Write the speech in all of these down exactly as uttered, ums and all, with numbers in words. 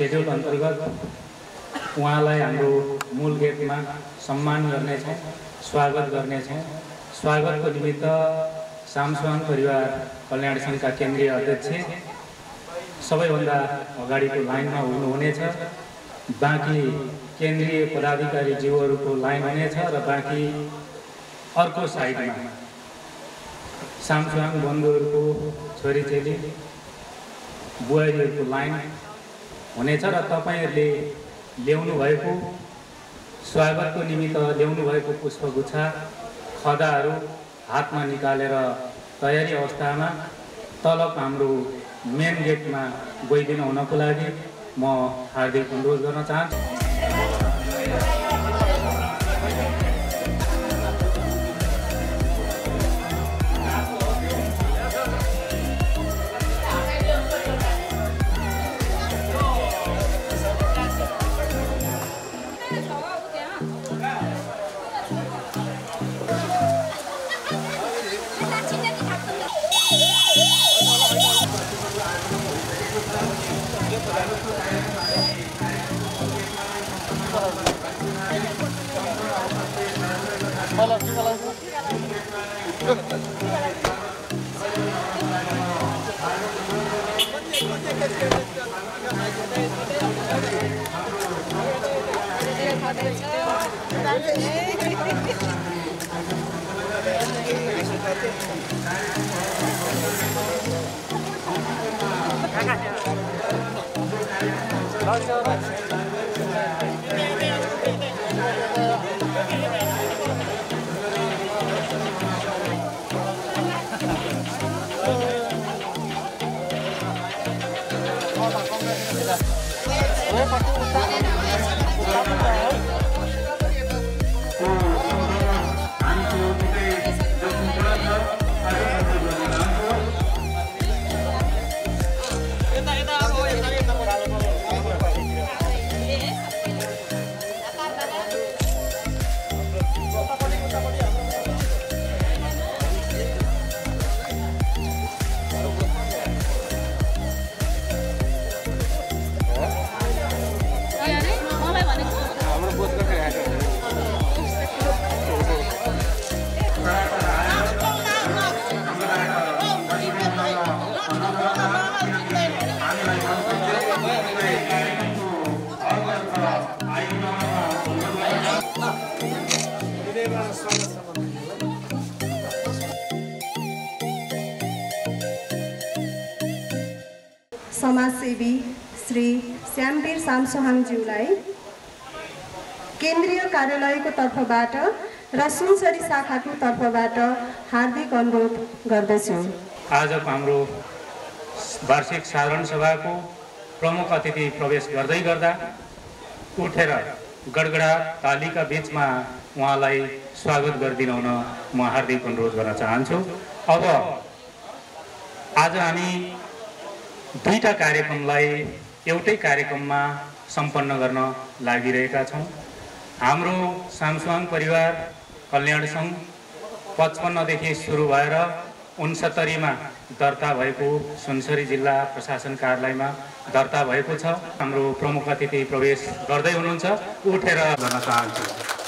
Schedule अन्तर्गत उहाँलाई हाम्रो मूल गेटमा सम्मान गर्नेछौँ, स्वागत गर्नेछौँ। स्वागतको निमित्त सामसुवाङ परिवार कल्याण सङ्घका केन्द्रीय अध्यक्ष सबैभन्दा अगाडिको लाइनमा हुनुहुनेछ। बाँकी केन्द्रीय पदाधिकारी जीवहरूको लाइन हुनेछ र बाँकी अर्को साइडमा सामसुवाङ बन्धुहरूको छोरीचेली बुहारीहरूको लाइन हुनेछ र तपाईँहरूले ल्याउनु भएको स्वागतको निमित्त ल्याउनु भएको पुष्पगुच्छा खदाहरू हातमा निकालेर तयारी अवस्थामा तलब हाम्रो मेन गेटमा गइदिनु हुनको लागि म हार्दिक अनुरोध गर्न चाहन्छु। समाजसेवी श्री श्यामवीर सामसुहाङज्यूलाई केन्द्रीय कार्यालयको तर्फबाट र सुनसरी शाखाको तर्फबाट हार्दिक अनुरोध गर्दछु। आजको हाम्रो वार्षिक साधारण सभाको प्रमुख अतिथि प्रवेश गर्दै गर्दा उठेर गडगडा तालीका बीचमा उहाँलाई स्वागत गरिदिनु हुन म हार्दिक अनुरोध गर्न चाहन्छु। अब आज हामी दुईटा कार्यक्रमलाई एउटै कार्यक्रममा सम्पन्न गर्न लागिरहेका छौँ। हाम्रो सामसुवाङ परिवार कल्याण सङ्घ पचपन्नदेखि सुरु भएर उनसत्तरीमा दर्ता भएको सुनसरी जिल्ला प्रशासन कार्यालयमा दर्ता भएको छ। हाम्रो प्रमुख अतिथि प्रवेश गर्दै हुनुहुन्छ, उठेर गर्न चाहन्छु।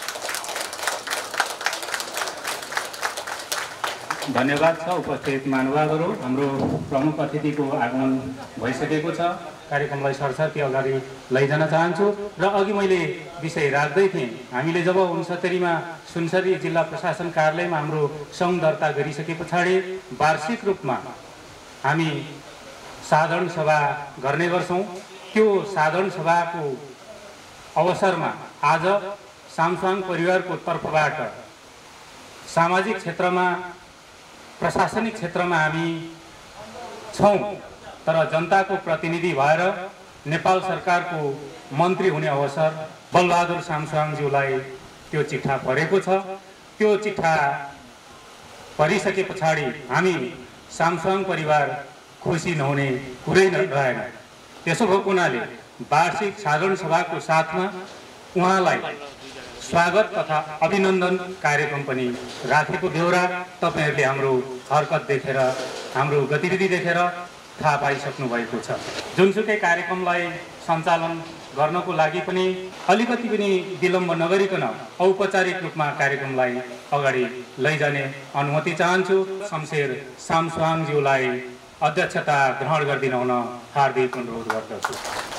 धन्यवाद छ उपस्थित महानुभावहरू। हाम्रो प्रमुख अतिथिको आगमन भइसकेको छ। कार्यक्रमलाई सरसर्ती अगाडि लैजान चाहन्छु र अघि मैले विषय राख्दै थिएँ, हामीले जब उनसत्तरीमा सुनसरी जिल्ला प्रशासन कार्यालयमा हाम्रो सङ्घ दर्ता गरिसके पछाडि वार्षिक रूपमा हामी साधारण सभा गर्ने गर्छौँ। त्यो साधारण सभाको अवसरमा आज सामसुवाङ परिवारको तर्फबाट सामाजिक क्षेत्रमा प्रशासनिक क्षेत्रमा हामी छौँ, तर जनताको प्रतिनिधि भएर नेपाल सरकारको मन्त्री हुने अवसर बलबहादुर सामसुवाङज्यूलाई त्यो चिठा परेको छ। त्यो चिठा परिसके पछाडि हामी सामसुवाङ परिवार खुसी नहुने कुरै रहेन। त्यसो भएको हुनाले वार्षिक साधारण सभाको साथमा उहाँलाई स्वागत तथा अभिनन्दन कार्यक्रम पनि राखेको बेहोरा तपाईँहरूले हाम्रो हरकत देखेर, हाम्रो गतिविधि देखेर थाहा पाइसक्नु भएको छ। जुनसुकै कार्यक्रमलाई सञ्चालन गर्नको लागि पनि अलिकति पनि विलम्ब नगरिकन औपचारिक रूपमा कार्यक्रमलाई अगाडि लैजाने अनुमति चाहन्छु। शमशेर सामसुवाङज्यूलाई अध्यक्षता ग्रहण गरिदिन हुन हार्दिक अनुरोध गर्दछु।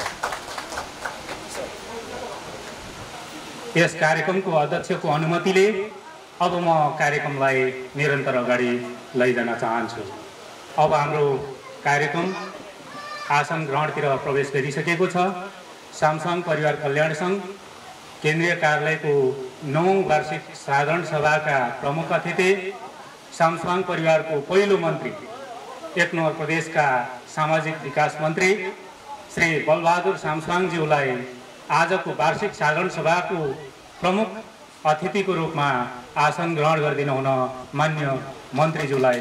यस कार्यक्रमको अध्यक्षको अनुमतिले अब म कार्यक्रमलाई निरन्तर अगाडि लैजान चाहन्छु। अब हाम्रो कार्यक्रम आसन ग्रहणतिर प्रवेश गरिसकेको छ। सामसुवाङ परिवार कल्याण सङ्घ केन्द्रीय कार्यालयको नौ वार्षिक साधारण सभाका प्रमुख अतिथि सामसुवाङ परिवारको पहिलो मन्त्री एक नम्बर प्रदेशका सामाजिक विकास मन्त्री श्री बलबहादुर सामसुवाङज्यूलाई आजको वार्षिक साधारण सभाको प्रमुख अतिथिको रूपमा आसन ग्रहण गरिदिन हुन मान्य मन्त्रीज्यूलाई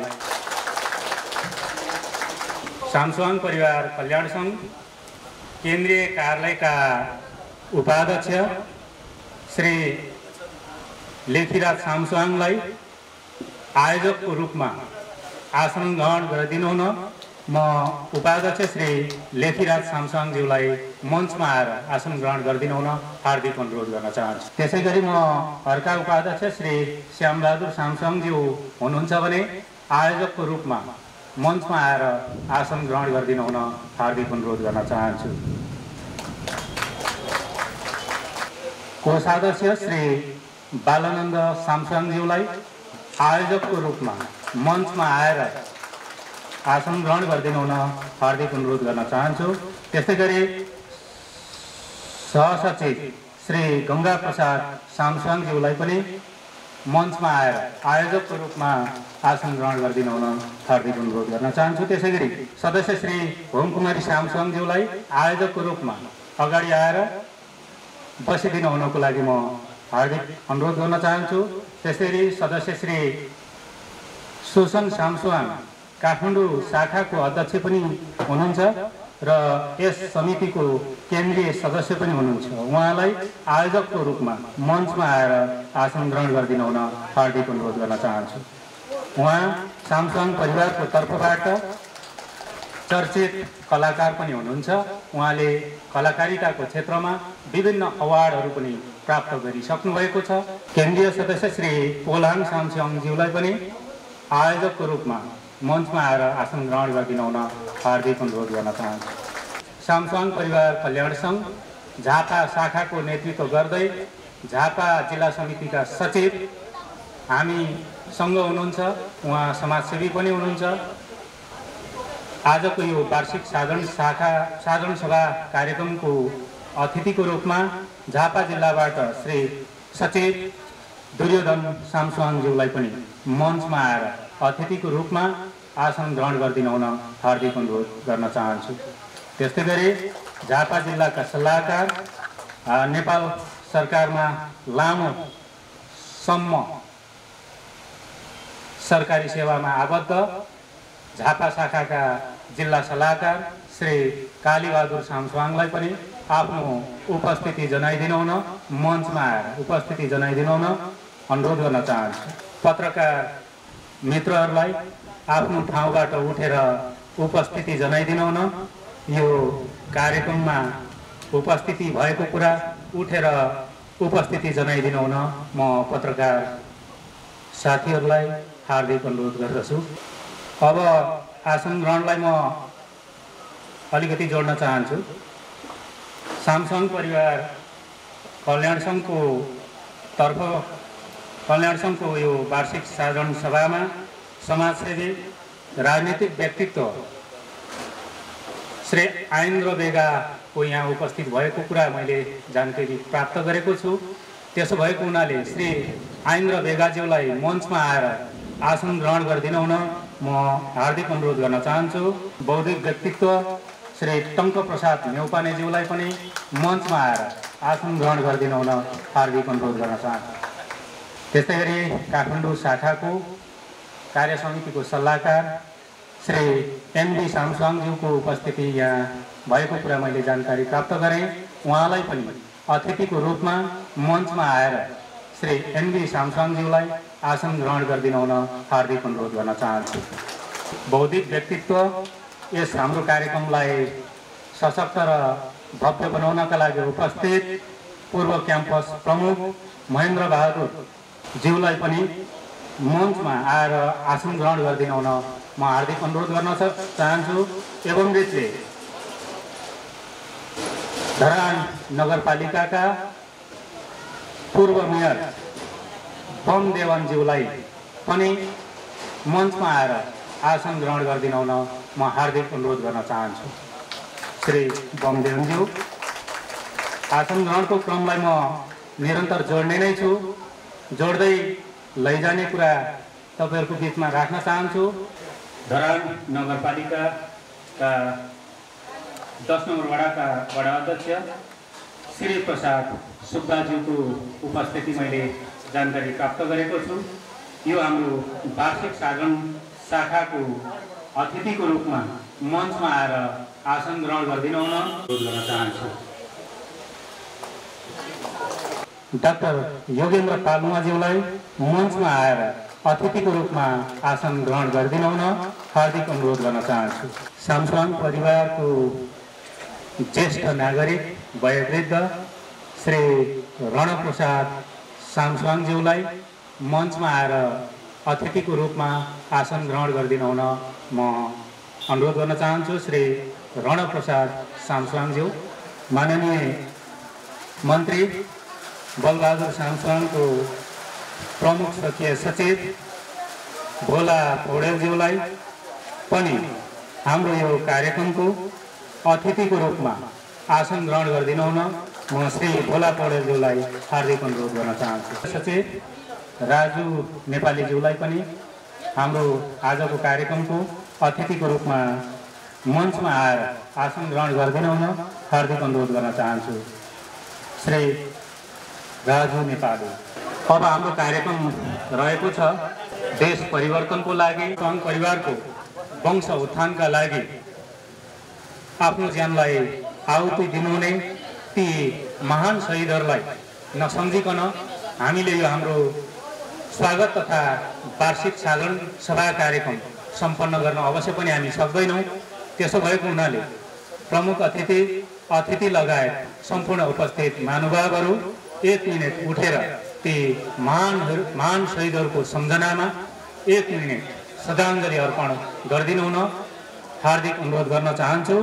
सामसुवाङ परिवार कल्याण सङ्घ केन्द्रीय कार्यालयका उपाध्यक्ष श्री लेखीराज सामसुवाङलाई आयोजकको रूपमा आसन ग्रहण गरिदिनु हुन म उपाध्यक्ष श्री लेखीराज सामसुवाङज्यूलाई मञ्चमा आएर आसन ग्रहण गरिदिनु हुन हार्दिक अनुरोध गर्न चाहन्छु। त्यसै गरी म अर्का उपाध्यक्ष श्री श्यामबहादुर सामसुवाङज्यू हुनुहुन्छ भने आयोजकको रूपमा मञ्चमा आएर आसन ग्रहण गरिदिनु हुन हार्दिक अनुरोध गर्न चाहन्छु। कोषाध्यक्ष श्री बालानन्द सामसुवाङज्यूलाई आयोजकको रूपमा मञ्चमा आएर आसन ग्रहण गरिदिनु हुन हार्दिक अनुरोध गर्न चाहन्छु। त्यस्तै गरी सहसचिव श्री गङ्गा प्रसाद सामसुवाङज्यूलाई पनि मञ्चमा आएर आयोजकको रूपमा आसन ग्रहण गरिदिनु हुन हार्दिक अनुरोध गर्न चाहन्छु। त्यसै गरी सदस्य श्री होमकुमारी सामसुवाङज्यूलाई आयोजकको रूपमा अगाडि आएर बसिदिनु हुनको लागि म हार्दिक अनुरोध गर्न चाहन्छु। त्यसरी सदस्य श्री सुसन सामसुवाङ काठमाडौँ शाखाको अध्यक्ष पनि हुनुहुन्छ र यस समितिको केन्द्रीय सदस्य पनि हुनुहुन्छ। उहाँलाई आयोजकको रूपमा मञ्चमा आएर आसन ग्रहण गरिदिनु हुन हार्दिक अनुरोध गर्न चाहन्छु। उहाँ सामसुवाङ परिवारको तर्फबाट चर्चित कलाकार पनि हुनुहुन्छ। उहाँले कलाकारिताको क्षेत्रमा विभिन्न अवार्डहरू पनि प्राप्त गरिसक्नु भएको छ। केन्द्रीय सदस्य श्री पोलाङ सामसुवाङज्यूलाई पनि आयोजकको रूपमा मञ्चमा आएर आसन ग्रहण गरिदिनु हुन हार्दिक अनुरोध गर्न चाहन्छु। सामसुवाङ परिवार कल्याण सङ्घ झापा शाखाको नेतृत्व गर्दै झापा जिल्ला समितिका सचिव हामीसँग हुनुहुन्छ। उहाँ समाजसेवी पनि हुनुहुन्छ। आजको यो वार्षिक साधारण शाखा साधारण सभा कार्यक्रमको अतिथिको रूपमा झापा जिल्लाबाट श्री सचिव दुर्योधन सामसुवाङज्यूलाई पनि मञ्चमा आएर अतिथिको रूपमा आसन ग्रहण गरिदिनु हुन हार्दिक अनुरोध गर्न चाहन्छु। त्यस्तै गरी झापा जिल्लाका सल्लाहकार नेपाल सरकारमा लामो सम्म सरकारी सेवामा आबद्ध झापा शाखाका जिल्ला सल्लाहकार श्री कालीबहादुर सामसुवाङलाई पनि आफ्नो उपस्थिति जनाइदिनु हुन मञ्चमा आएर उपस्थिति जनाइदिनु हुन अनुरोध गर्न चाहन्छु। पत्रकार मित्रहरूलाई आफ्नो ठाउँबाट उठेर उपस्थिति जनाइदिनु हुन, यो कार्यक्रममा उपस्थिति भएको कुरा उठेर उपस्थिति जनाइदिनु हुन म पत्रकार साथीहरूलाई हार्दिक अनुरोध गर्दछु। अब आसन ग्रहणलाई म अलिकति जोड्न चाहन्छु। सामसुवाङ परिवार कल्याण सङ्घको तर्फ कल्याण सङ्घको यो वार्षिक साधारण सभामा समाजसेवी राजनीतिक व्यक्तित्व श्री आइन्द्र बेगाको यहाँ उपस्थित भएको कुरा मैले जानकारी प्राप्त गरेको छु। त्यसो भएको हुनाले श्री आइन्द्र बेगाज्यूलाई मञ्चमा आएर आसन ग्रहण गरिदिनु हुन म हार्दिक अनुरोध गर्न चाहन्छु। बौद्धिक व्यक्तित्व श्री टङ्क प्रसाद न्यौपानेज्यूलाई पनि मञ्चमा आएर आसन ग्रहण गरिदिनु हुन हार्दिक अनुरोध गर्न चाहन्छु। त्यस्तै गरी काठमाडौँ शाखाको कार्य समितिको सल्लाहकार श्री एनबी सामसुवाङज्यूको उपस्थिति यहाँ भएको कुरा मैले जानकारी प्राप्त गरेँ। उहाँलाई पनि अतिथिको रूपमा मञ्चमा आएर श्री एनबी सामसुवाङज्यूलाई आसन ग्रहण गरिदिनु हुन हार्दिक अनुरोध गर्न चाहन्छु। बौद्धिक व्यक्तित्व यस हाम्रो कार्यक्रमलाई सशक्त र भव्य बनाउनका लागि उपस्थित पूर्व क्याम्पस प्रमुख महेन्द्र बहादुर ज्यूलाई पनि मञ्चमा आएर आसन ग्रहण गरिदिन हुन म हार्दिक अनुरोध गर्न चाहन्छु। एवं रीतिले धरान नगरपालिकाका पूर्व मेयर बम देवानज्यूलाई पनि मञ्चमा आएर आसन ग्रहण गरिदिन हुन म हार्दिक अनुरोध गर्न चाहन्छु। श्री बमदेवज्यू, आसन ग्रहणको क्रमलाई म निरन्तर जोड्ने नै छु। जोड्दै लैजाने कुरा तपाईँहरूको बिचमा राख्न चाहन्छु। धरान नगरपालिकाका दस नम्बर वडाका वडा अध्यक्ष श्री प्रसाद सुब्बाज्यूको उपस्थिति मैले जानकारी प्राप्त गरेको छु। यो हाम्रो वार्षिक सागन शाखाको अतिथिको रूपमा मञ्चमा आएर आसन ग्रहण गरिदिन हुन अनुरोध गर्न चाहन्छु। डाक्टर योगेन्द्र पालुवाज्यूलाई मञ्चमा आएर अतिथिको रूपमा आसन ग्रहण गरिदिन हुन हार्दिक अनुरोध गर्न चाहन्छु। सामसाङ परिवारको ज्येष्ठ नागरिक वयोवृद्ध श्री रणप्रसाद सामसाङज्यूलाई मञ्चमा आएर अतिथिको रूपमा आसन ग्रहण गरिदिन हुन म अनुरोध गर्न चाहन्छु। श्री रणप्रसाद सामसाङज्यू, माननीय मन्त्री बलबहादुर सामसाङको प्रमुख सचिव सचिव भोला पौडेलज्यूलाई पनि हाम्रो यो कार्यक्रमको अतिथिको रूपमा आसन ग्रहण गरिदिन हुन म श्री भोला पौडेलज्यूलाई हार्दिक अनुरोध गर्न चाहन्छु। सचिव राजु नेपालीज्यूलाई पनि हाम्रो आजको कार्यक्रमको अतिथिको रूपमा मञ्चमा आएर आसन ग्रहण गरिदिन हुन हार्दिक अनुरोध गर्न चाहन्छु। श्री राजु नेपाली, अब हाम्रो कार्यक्रम रहेको छ देश परिवर्तनको लागि, सङ्घ परिवारको वंश उत्थानका लागि आफ्नो ज्यानलाई आहुति दिनुहुने ती महान शहीदहरूलाई नसम्झिकन हामीले यो हाम्रो स्वागत तथा वार्षिक साधारण सभा कार्यक्रम सम्पन्न गर्न अवश्य पनि हामी सक्दैनौँ। त्यसो भएको हुनाले प्रमुख अतिथि अतिथि लगायत सम्पूर्ण उपस्थित महानुभावहरू एक मिनट उठेर ती महान महान शहीदहरूको सम्झनामा एक मिनट श्रद्धाञ्जली अर्पण गरिदिनु हुन हार्दिक अनुरोध गर्न चाहन्छु।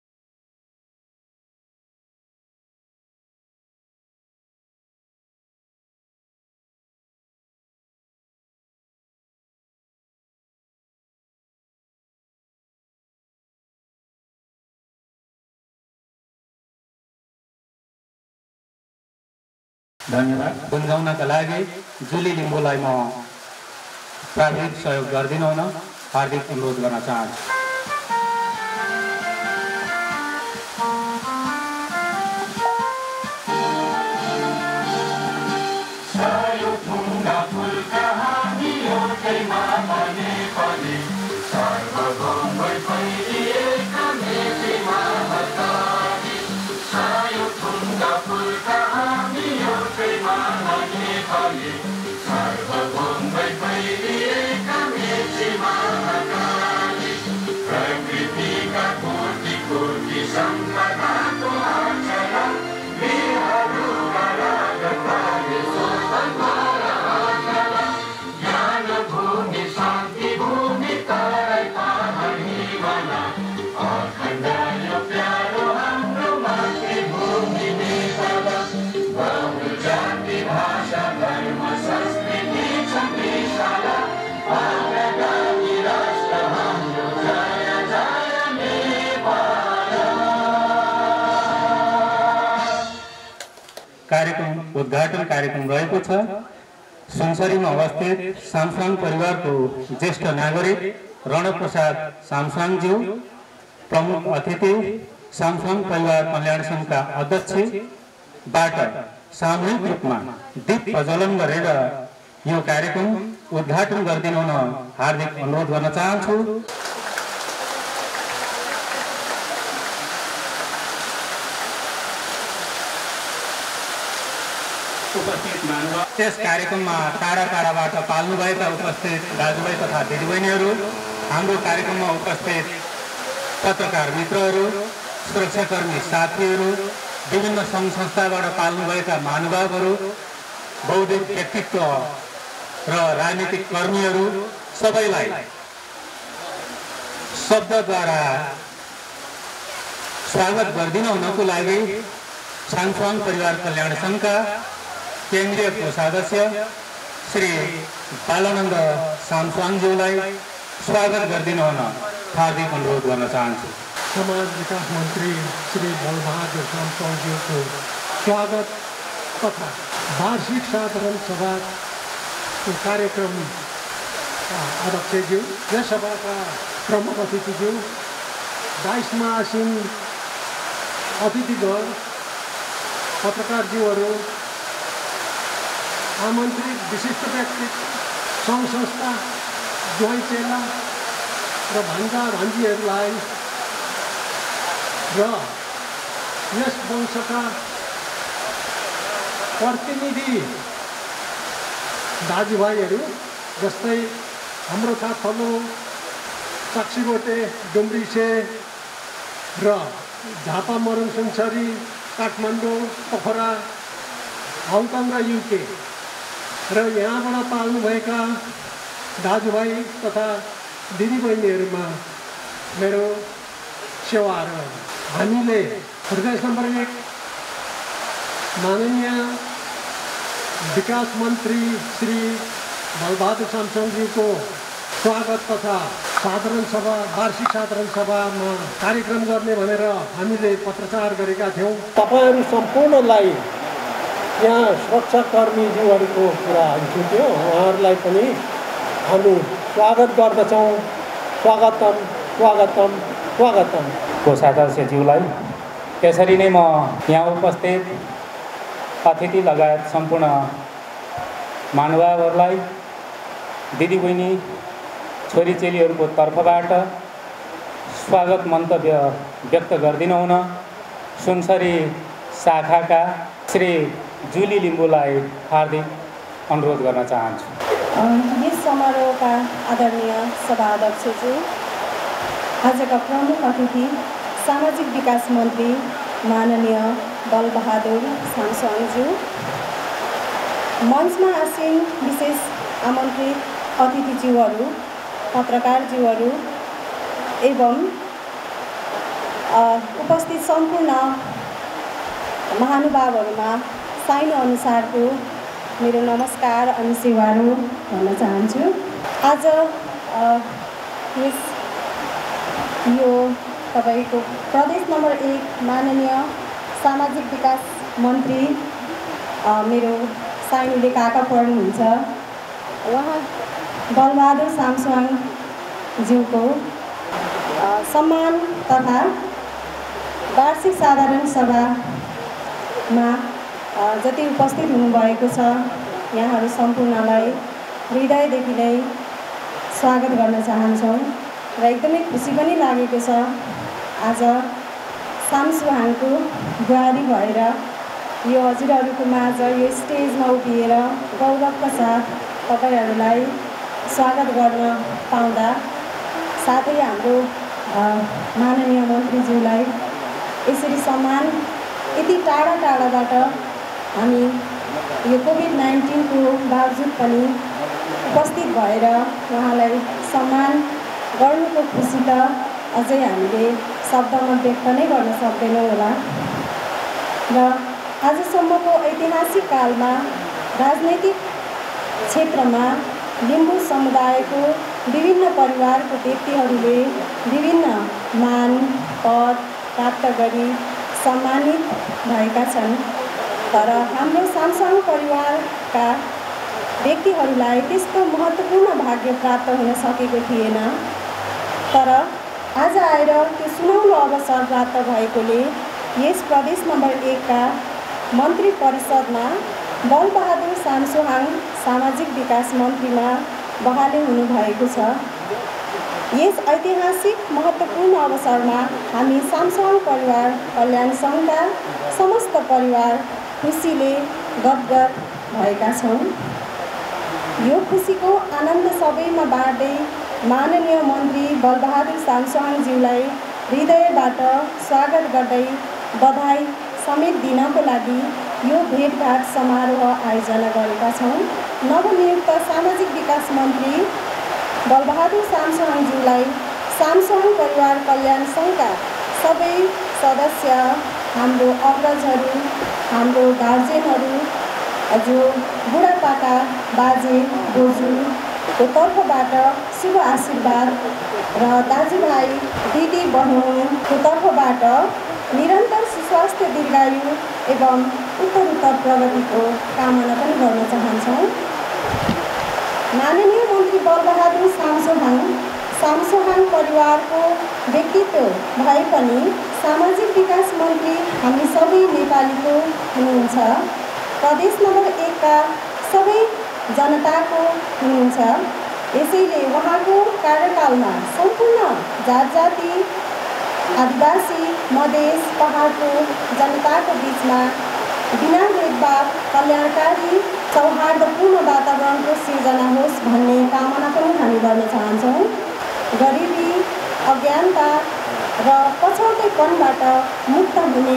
धन्यवाद। गुन्जाउनका लागि जुली लिम्बूलाई म प्राविधिक सहयोग गरिदिनु हुन हार्दिक अनुरोध गर्न चाहन्छु। कार्यक्रम उद्घाटन कार्यक्रम रहेको छ। सुनसरीमा अवस्थित सामसाङ परिवारको ज्येष्ठ नागरिक रणप्रसाद सामसाङज्यू, प्रमुख अतिथि सामसाङ परिवार कल्याण सङ्घका अध्यक्षबाट सामूहिक रूपमा दीप प्रज्वलन गरेर यो कार्यक्रम उद्घाटन गरिदिनु हुन हार्दिक अनुरोध गर्न चाहन्छु। उपस्थित महानुभाव, त्यस कार्यक्रममा टाढा टाढाबाट पाल्नुभएका उपस्थित दाजुभाइ तथा दिदीबहिनीहरू, हाम्रो कार्यक्रममा उपस्थित पत्रकार मित्रहरू, सुरक्षाकर्मी साथीहरू, विभिन्न सङ्घ संस्थाबाट पाल्नुभएका महानुभावहरू, बौद्धिक व्यक्तित्व र राजनीतिक कर्मीहरू सबैलाई शब्दद्वारा स्वागत गरिदिन हुनको लागि साङसुवाङ परिवार कल्याण सङ्घका केन्द्रीय कोषाध्यक्ष श्री बालानन्द साङसुवाङज्यूलाई स्वागत गरिदिन हुन हार्दिक अनुरोध गर्न चाहन्छु। समाज विकास मन्त्री श्री बलबहादुर साङसुवाङज्यूको स्वागत तथा वार्षिक साधारण सभाको कार्यक्रम अध्यक्षज्यू, यस सभाका प्रमुख अतिथिज्यू, बाइसमा आसीन अतिथिगण, पत्रकारज्यूहरू, आमन्त्रित विशिष्ट व्यक्ति, सङ्घ संस्था, ज्वाइँ चेला र भान्जा भान्जीहरूलाई र यस वंशका प्रतिनिधि दाजुभाइहरू जस्तै हाम्रो थलो, साक्षीगोटे, डुम्रिसे र झापा मरुङ सुनसरी, काठमाडौँ, पोखरा, हङकङ र युके र यहाँबाट पाल्नुभएका दाजुभाइ तथा दिदीबहिनीहरूमा मेरो सेवाहरू। हामीले प्रदेश नम्बर एक माननीय विकास मन्त्री श्री बलबहादुर साङसुवाङज्यूको स्वागत तथा साधारण सभा, वार्षिक साधारण सभामा कार्यक्रम गर्ने भनेर हामीले पत्रचार गरेका थियौँ। तपाईँहरू सम्पूर्णलाई यहाँ सुरक्षाकर्मीज्यूहरूको कुरा आइसक्यो, उहाँहरूलाई पनि हामी स्वागत गर्दछौँ। स्वागतम स्वागतम स्वागतम। कोषाध्यक्षज्यूलाई त्यसरी नै म यहाँ उपस्थित अतिथि लगायत सम्पूर्ण महानुभावहरूलाई, दिदीबहिनी, छोरीचेलीहरूको तर्फबाट स्वागत मन्तव्य व्यक्त गरिदिनु हुन सुनसरी शाखाका श्री जुली लिम्बूलाई हार्दिक अनुरोध गर्न चाहन्छु। यस समारोहका आदरणीय सभाध्यक्षज्यू, आजका प्रमुख अतिथि सामाजिक विकास मन्त्री माननीय बलबहादुर साङसुवाङज्यू, मञ्चमा आसीन विशेष आमन्त्रित अतिथिज्यूहरू, पत्रकारज्यूहरू एवं उपस्थित सम्पूर्ण महानुभावहरूमा साइनो अनुसारको मेरो नमस्कार अनि सेवाहरू भन्न चाहन्छु। आज यस यो तपाईँको प्रदेश नम्बर एक माननीय सामाजिक विकास मन्त्री मेरो साइनोले काका पर्नुहुन्छ, उहाँ बलबहादुर साङसुवाङज्यूको सम्मान तथा वार्षिक साधारण सभामा जति उपस्थित हुनुभएको छ यहाँहरू सम्पूर्णलाई हृदयदेखि नै स्वागत गर्न चाहन्छौँ र एकदमै खुसी पनि लागेको छ आज साङसुवाङको बुहारी भएर यो हजुरहरूको माझ यो स्टेजमा उभिएर गौरवका साथ तपाईँहरूलाई स्वागत गर्न पाउँदा, साथै हाम्रो माननीय मन्त्रीज्यूलाई यसरी सम्मान यति टाढा टाढाबाट हामी यो कोभिड नाइन्टिनको बावजुद पनि उपस्थित भएर उहाँलाई सम्मान गर्नुको खुसी त अझै हामीले शब्दमा व्यक्त नै गर्न सक्दैनौँ होला। र आजसम्मको ऐतिहासिक कालमा राजनैतिक क्षेत्रमा लिम्बू समुदायको विभिन्न परिवारको व्यक्तिहरूले विभिन्न मान पद प्राप्त गरी सम्मानित भएका छन्, तर हाम्रो साङसुवाङ परिवारका व्यक्तिहरूलाई त्यस्तो महत्त्वपूर्ण भाग्य प्राप्त हुन सकेको थिएन। तर आज आएर त्यो सुनौलो अवसर प्राप्त भएकोले यस प्रदेश नम्बर एकका मन्त्री परिषदमा बलबहादुर साङसुवाङ सामाजिक विकास मन्त्रीमा बहाली हुनुभएको छ। यस ऐतिहासिक महत्त्वपूर्ण अवसरमा हामी साङसुवाङ परिवार कल्याण सङ्घका समस्त परिवार खुसीले गदगद भएका छौँ। यो खुसीको आनन्द सबैमा बाँड्दै माननीय मन्त्री बलबहादुर साङसुवाङज्यूलाई हृदयबाट स्वागत गर्दै बधाई समेत दिनको लागि यो भेटघाट समारोह आयोजना गरेका छौँ। नवनियुक्त सामाजिक विकास मन्त्री बलबहादुर सामसोहाङज्यूलाई सामसोहाङ परिवार कल्याण सङ्घका सबै सदस्य, हाम्रो अग्रजहरू, हाम्रो गार्जेनहरू, जो बुढापाका बाजे बोजूको तर्फबाट शुभ आशीर्वाद र दाजुभाइ दिदी बहिनीको तर्फबाट निरन्तर सुस्वास्थ्य, दीर्घायु एवं उत्तरोत्तर प्रगतिको कामना पनि गर्न चाहन्छौँ। माननीय मन्त्री बलबहादुर सामसोहाङ सामसोहाङ परिवारको व्यक्तित्व भए पनि सामाजिक विकास मन्त्री हामी सबै नेपालीको हुनुहुन्छ। प्रदेश नम्बर एकका सबै जनताको हुनुहुन्छ। यसैले उहाँको कार्यकालमा सम्पूर्ण जात जाति, आदिवासी, मधेस, पहाडको जनताको बिचमा बिना भेदभाव कल्याणकारी सौहार्दपूर्ण वातावरणको सिर्जना होस् भन्ने कामना पनि हामी गर्न चाहन्छौँ। गरिबी, अज्ञानता र पछौटेपनबाट मुक्त हुने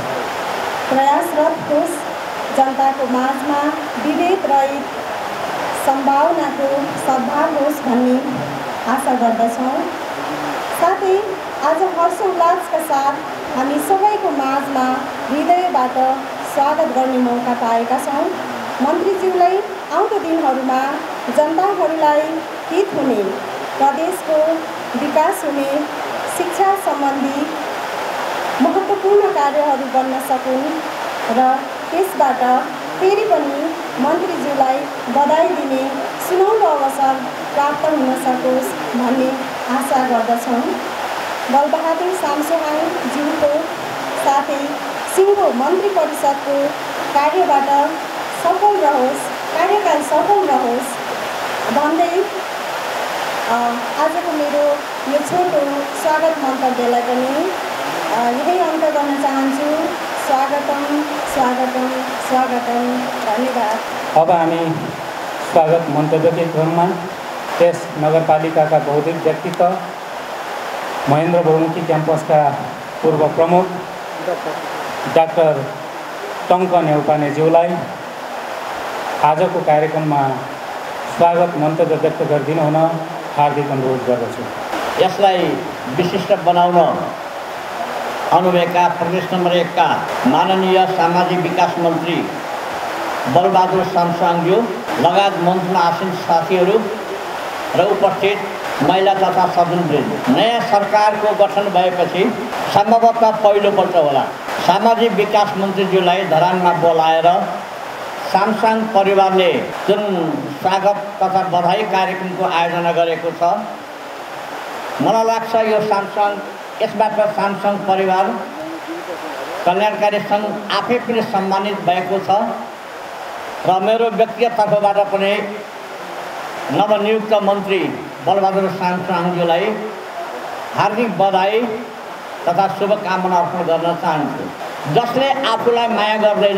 प्रयासरत होस्, जनताको माझमा विभेद रहित सम्भावनाको सद्भाव होस् भन्ने आशा गर्दछौँ। साथै आज हर्षोल्लासका साथ हामी सबैको माझमा हृदयबाट स्वागत गर्ने मौका पाएका छौँ। मन्त्रीज्यूलाई आउँदो दिनहरूमा जनताहरूलाई हित हुने, प्रदेशको विकास हुने, शिक्षा सम्बन्धी महत्त्वपूर्ण कार्यहरू गर्न सकुन् र त्यसबाट फेरि पनि मन्त्रीज्यूलाई बधाई दिने सुनौलो अवसर प्राप्त हुन सकोस् भन्ने आशा गर्दछौँ। बलबहादुर सामसोहाङज्यूको साथै सिङ्गो मन्त्री परिषदको कार्यबाट सफल रहोस्, कार्यकाल सफल रहोस् भन्दै आजको मेरो यो छोटो स्वागत मन्तव्यलाई पनि यही अन्त गर्न चाहन्छु। स्वागतम स्वागतम स्वागतम। धन्यवाद। अब हामी स्वागत मन्तव्यकै क्रममा त्यस नगरपालिकाका बौद्धिक व्यक्तित्व महेन्द्र बहुमुखी क्याम्पसका पूर्व प्रमुख डाक्टर टङ्क नेउपानेज्यूलाई आजको कार्यक्रममा स्वागत मन्तव्य व्यक्त गरिदिनु हुन हार्दिक अनुरोध गर्दछु। यसलाई विशिष्ट बनाउन आउनुभएका प्रदेश नम्बर एकका माननीय सामाजिक विकास मन्त्री बलबहादुर सामसोहाङज्यू लगायत मञ्चमा आसीन साथीहरू र उपस्थित महिला तथा सदनवृन्द, नयाँ सरकारको गठन भएपछि सम्भवतः पहिलोपल्ट होला सामाजिक विकास मन्त्रीज्यूलाई धरानमा बोलाएर सामसोहाङ परिवारले जुन स्वागत तथा बधाई कार्यक्रमको आयोजना गरेको छ, मलाई लाग्छ यो सामसोहाङ यसबाट सामसोहाङ परिवार कल्याणकारी सङ्घ आफै पनि सम्मानित भएको छ र मेरो व्यक्तिगत तर्फबाट पनि नवनियुक्त मन्त्री बलबहादुर सामसोहाङज्यूलाई हार्दिक बधाई तथा शुभकामना अर्पण गर्न चाहन्छु। जसले आफूलाई माया गर्दैन,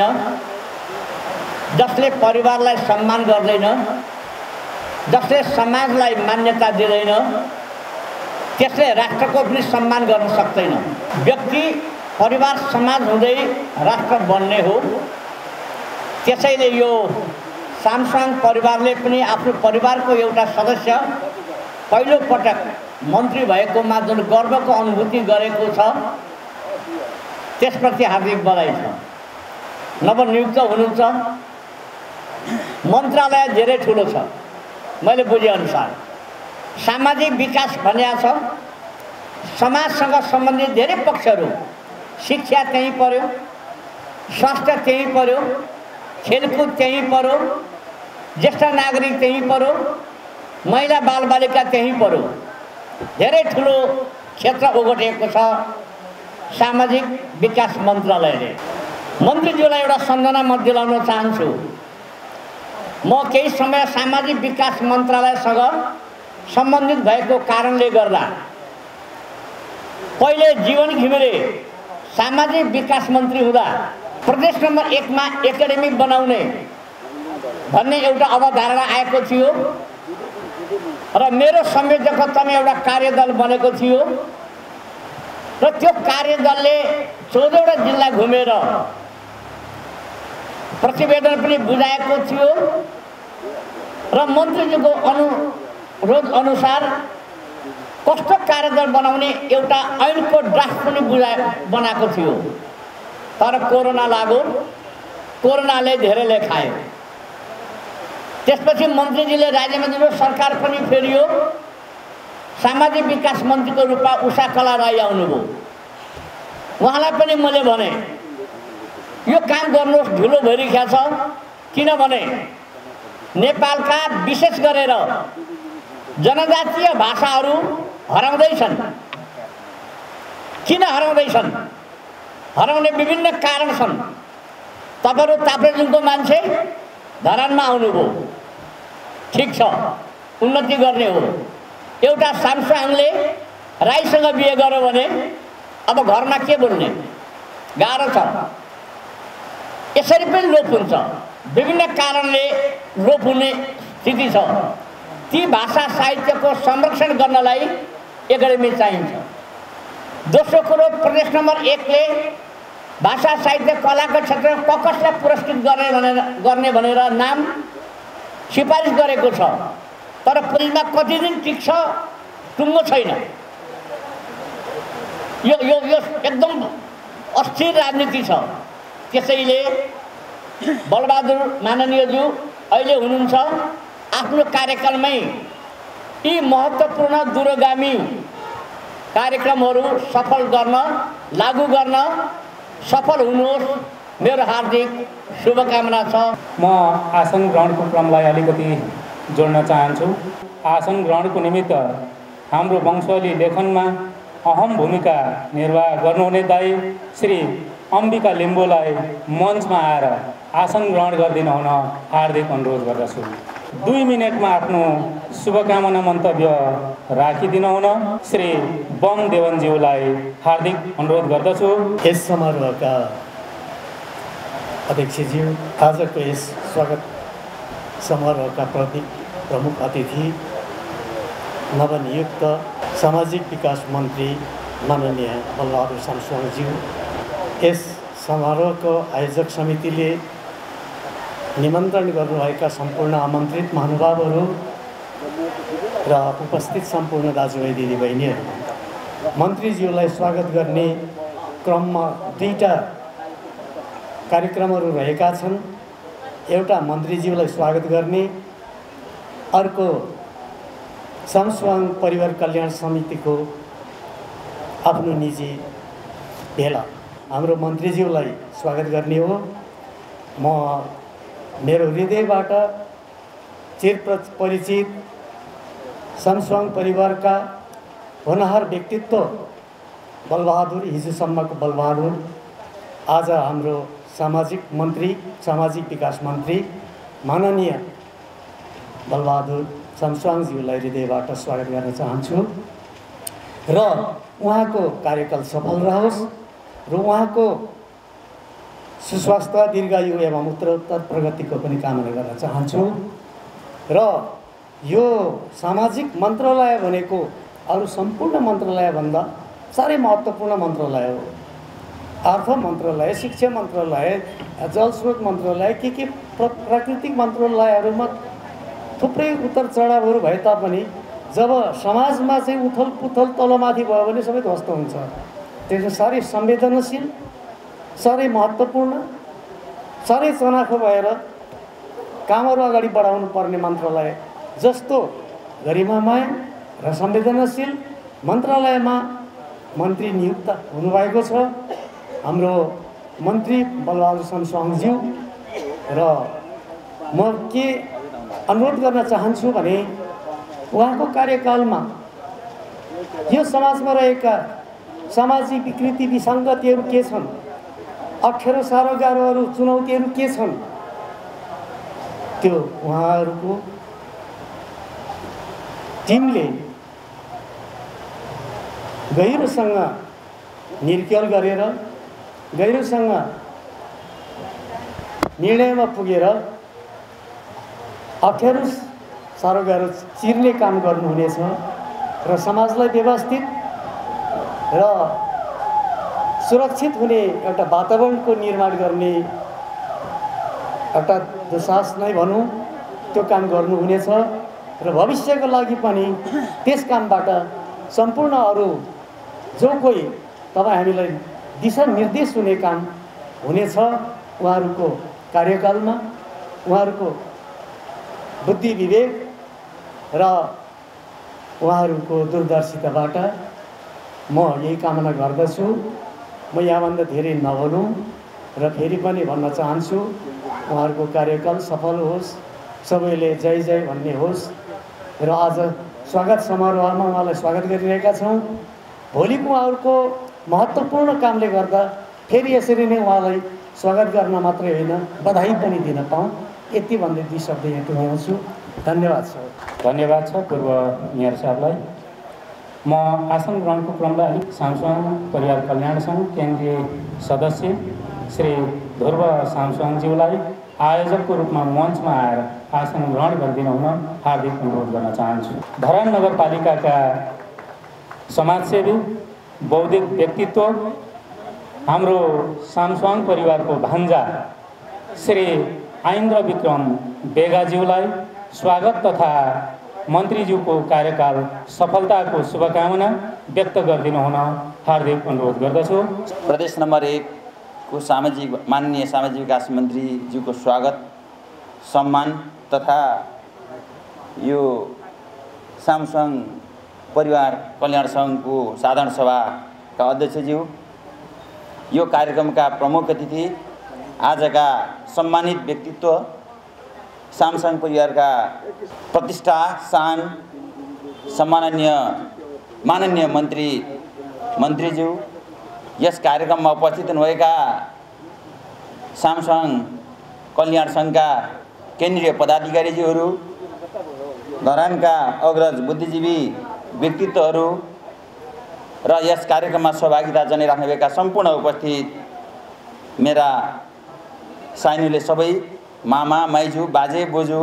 जसले परिवारलाई सम्मान गर्दैन, जसले समाजलाई मान्यता दिँदैन, त्यसले राष्ट्रको पनि सम्मान गर्न सक्दैन। व्यक्ति, परिवार, समाज हुँदै राष्ट्र बन्ने हो। त्यसैले यो सामसोहाङ परिवारले पनि आफ्नो परिवारको एउटा सदस्य पहिलो पटक मन्त्री भएकोमा जुन गर्वको अनुभूति गरेको छ, त्यसप्रति हार्दिक बधाई छ। नवनियुक्त हुनुहुन्छ, मन्त्रालय धेरै ठुलो छ। मैले बुझेअनुसार सामाजिक विकास भनिया छ, समाजसँग सम्बन्धित धेरै पक्षहरू, शिक्षा त्यहीँ पर्यो, स्वास्थ्य त्यहीँ पर्यो, खेलकुद त्यहीँ पर्यो, ज्येष्ठ नागरिक त्यहीँ पर्यो, महिला बालबालिका त्यहीँ पर्यो। धेरै ठुलो क्षेत्र ओगटेको छ सामाजिक विकास मन्त्रालयले। मन्त्रीज्यूलाई एउटा सम्झना म दिलाउन चाहन्छु। म केही समय सामाजिक विकास मन्त्रालयसँग सम्बन्धित भएको कारणले गर्दा पहिले जीवन घिमिरे सामाजिक विकास मन्त्री हुँदा प्रदेश नम्बर एकमा एकाडेमिक बनाउने भन्ने एउटा अवधारणा आएको थियो र मेरो संयोजकत्वमा एउटा कार्यदल बनेको थियो र त्यो कार्यदलले चौधवटा जिल्ला घुमेर प्रतिवेदन पनि बुझाएको थियो र मन्त्रीजीको अनुरोध अनुसार कस्तो कार्यदल बनाउने एउटा ऐनको ड्राफ्ट पनि बुझा बनाएको थियो। तर कोरोना लाग्यो, कोरोनाले धेरैले खायो। त्यसपछि मन्त्रीजीले राज्यमा दिनु, सरकार पनि फेरियो। सामाजिक विकास मन्त्रीको रूपमा उषा कला राई आउनुभयो। उहाँलाई पनि मैले भने यो काम गर्नुहोस्, ढिलो भइरहेको छ, किनभने नेपालका विशेष गरेर जनजातीय भाषाहरू हराउँदैछन्। किन हराउँदैछन्? हराउने विभिन्न कारण छन्। तपाईँहरू ताप्लेजुङको मान्छे धरानमा आउनुभयो, ठिक छ, उन्नति गर्ने हो। एउटा सामसाङले राईसँग बिहे गर्यो भने अब घरमा के बोल्ने, गाह्रो छ। यसरी पनि लोप हुन्छ, विभिन्न कारणले लोप हुने स्थिति छ। ती भाषा साहित्यको संरक्षण गर्नलाई एकाडेमी चाहिन्छ। दोस्रो कुरो, प्रदेश नम्बर एकले भाषा साहित्य कलाको क्षेत्रमा कसलाई पुरस्कृत गर्ने भनेर गर्ने भनेर नाम सिफारिस गरेको छ। तर पुलिसमा कति दिन टिक्छ टुङ्गो छैन। यो यो यो एकदम अस्थिर राजनीति छ। त्यसैले बलबहादुर माननीयज्यू अहिले हुनुहुन्छ, आफ्नो कार्यकालमै यी महत्त्वपूर्ण दूरगामी कार्यक्रमहरू सफल गर्न, लागू गर्न सफल हुनुहोस्, मेरो हार्दिक शुभकामना छ। म आसन ग्रहणको क्रमलाई अलिकति जोड्न चाहन्छु। आसन ग्रहणको निमित्त हाम्रो वंशावली लेखनमा अहम भूमिका निर्वाह गर्नुहुने दाई श्री अम्बिका लिम्बूलाई मञ्चमा आएर आसन ग्रहण गरिदिनु हुन हार्दिक अनुरोध गर्दछु। दुई मिनटमा आफ्नो शुभकामना मन्तव्य राखिदिनु हुन श्री बम देवनज्यूलाई हार्दिक अनुरोध गर्दछु। यस समारोहका अध्यक्षज्यू, आजको यस स्वागत समारोहका प्रति प्रमुख अतिथि, नवनियुक्त सामाजिक विकास मन्त्री माननीय बलबहादुर सामसुङज्यू, यस समारोहको आयोजक समितिले निमन्त्रण गर्नुभएका सम्पूर्ण आमन्त्रित महानुभावहरू र उपस्थित सम्पूर्ण दाजुभाइ दिदीबहिनीहरू, मन्त्रीज्यूलाई स्वागत गर्ने क्रममा दुईटा कार्यक्रमहरू रहेका छन्। एउटा मन्त्रीज्यूलाई स्वागत गर्ने, अर्को सामसुङ परिवार कल्याण समितिको आफ्नो निजी भेला। हाम्रो मन्त्रीज्यूलाई स्वागत गर्ने हो। म मेरो हृदयबाट चिर परिचित सामसुङ परिवारका होनहार व्यक्तित्व बलबहादुर, हिजोसम्मको बलबहादुर, आज हाम्रो सामाजिक मन्त्री, सामाजिक विकास मन्त्री माननीय बलबहादुर सामसुङज्यूलाई हृदयबाट स्वागत गर्न चाहन्छु र उहाँको कार्यकाल सफल रहोस् र उहाँको सुस्वास्थ्य, दीर्घायु एवं उत्तरोत्तर प्रगतिको पनि कामना गर्न चाहन्छु। र यो सामाजिक मन्त्रालय भनेको अरू सम्पूर्ण मन्त्रालयभन्दा साह्रै महत्त्वपूर्ण मन्त्रालय हो। अर्थ मन्त्रालय, शिक्षा मन्त्रालय, जलस्रोत मन्त्रालय, के के प्राकृतिक मन्त्रालयहरूमा थुप्रै उतार चढावहरू भए तापनि जब समाजमा चाहिँ उथल पुथल तलमाथि भयो भने सबै ध्वस्त हुन्छ। त्यसले साह्रै संवेदनशील, साह्रै महत्त्वपूर्ण, साह्रै चनाखो भएर कामहरू अगाडि बढाउनु पर्ने मन्त्रालय जस्तो गरिमामय र संवेदनशील मन्त्रालयमा मन्त्री नियुक्त हुनुभएको छ हाम्रो मन्त्री बलबहादुर सामसुङज्यू। र म के अनुरोध गर्न चाहन्छु भने उहाँको कार्यकालमा यो समाजमा रहेका सामाजिक विकृति, विसङ्गतिहरू के छन्, अप्ठ्यारो साह्रो गाह्रोहरू, चुनौतीहरू के छन्, त्यो उहाँहरूको टिमले गहिरोसँग निर्क्युल गरेर, गहिरोसँग निर्णयमा पुगेर अप्ठ्यारो साह्रो गाह्रो चिर्ने काम गर्नुहुनेछ र समाजलाई व्यवस्थित र सुरक्षित हुने एउटा वातावरणको निर्माण गर्ने एउटा दुस्साहस नै भनौँ त्यो काम गर्नुहुनेछ र भविष्यको लागि पनि त्यस कामबाट सम्पूर्ण अरू जो कोही तपाईँ हामीलाई दिशानिर्देश हुने काम हुनेछ उहाँहरूको कार्यकालमा उहाँहरूको बुद्धि विवेक र उहाँहरूको दूरदर्शिताबाट म यही कामना गर्दछु। म यहाँभन्दा धेरै नभनौँ र फेरि पनि भन्न चाहन्छु उहाँहरूको कार्यकाल सफल होस्, सबैले जय जय भन्ने होस्। र आज स्वागत समारोहमा उहाँलाई स्वागत गरिरहेका छौँ। भोलिको उहाँहरूको महत्त्वपूर्ण कामले गर्दा फेरि यसरी नै उहाँलाई स्वागत गर्न मात्रै होइन बधाई पनि दिन पाऊँ। यति भन्दै दुई शब्द यहाँ टुङ्ग्याउँछु। धन्यवाद छ। धन्यवाद छ पूर्व मेयर साहबलाई। म आसन ग्रहणको क्रमलाई अलिक सामसङ परिवार कल्याण सङ्घ केन्द्रीय सदस्य श्री ध्रुव सामसङज्यूलाई आयोजकको रूपमा मञ्चमा आएर आसन ग्रहण गरिदिनु हुन हार्दिक अनुरोध गर्न चाहन्छु। धरान नगरपालिकाका समाजसेवी बौद्धिक व्यक्तित्व हाम्रो सामसङ परिवारको भान्जा श्री आइन्द्र विक्रम बेगाज्यूलाई स्वागत तथा मन्त्रीज्यूको कार्यकाल सफलताको शुभकामना व्यक्त गरिदिनु हुन हार्दिक अनुरोध गर्दछु। प्रदेश नम्बर एक को सामाजिक माननीय सामाजिक विकास मन्त्रीज्यूको स्वागत सम्मान तथा यो सामसङ परिवार कल्याण सङ्घको साधारण सभाका अध्यक्षज्यू, यो कार्यक्रमका प्रमुख अतिथि, आजका सम्मानित व्यक्तित्व, सामसङ परिवारका प्रतिष्ठा शान सम्माननीय माननीय मन्त्री मन्त्रीज्यू, यस कार्यक्रममा उपस्थित हुनुभएका सामसङ कल्याण सङ्घका केन्द्रीय पदाधिकारीज्यूहरू, धरानका अग्रज बुद्धिजीवी व्यक्तित्वहरू र यस कार्यक्रममा सहभागिता जनाइराख्नुभएका सम्पूर्ण उपस्थित मेरा साइनुले सबै मामा माइजू बाजे बोजू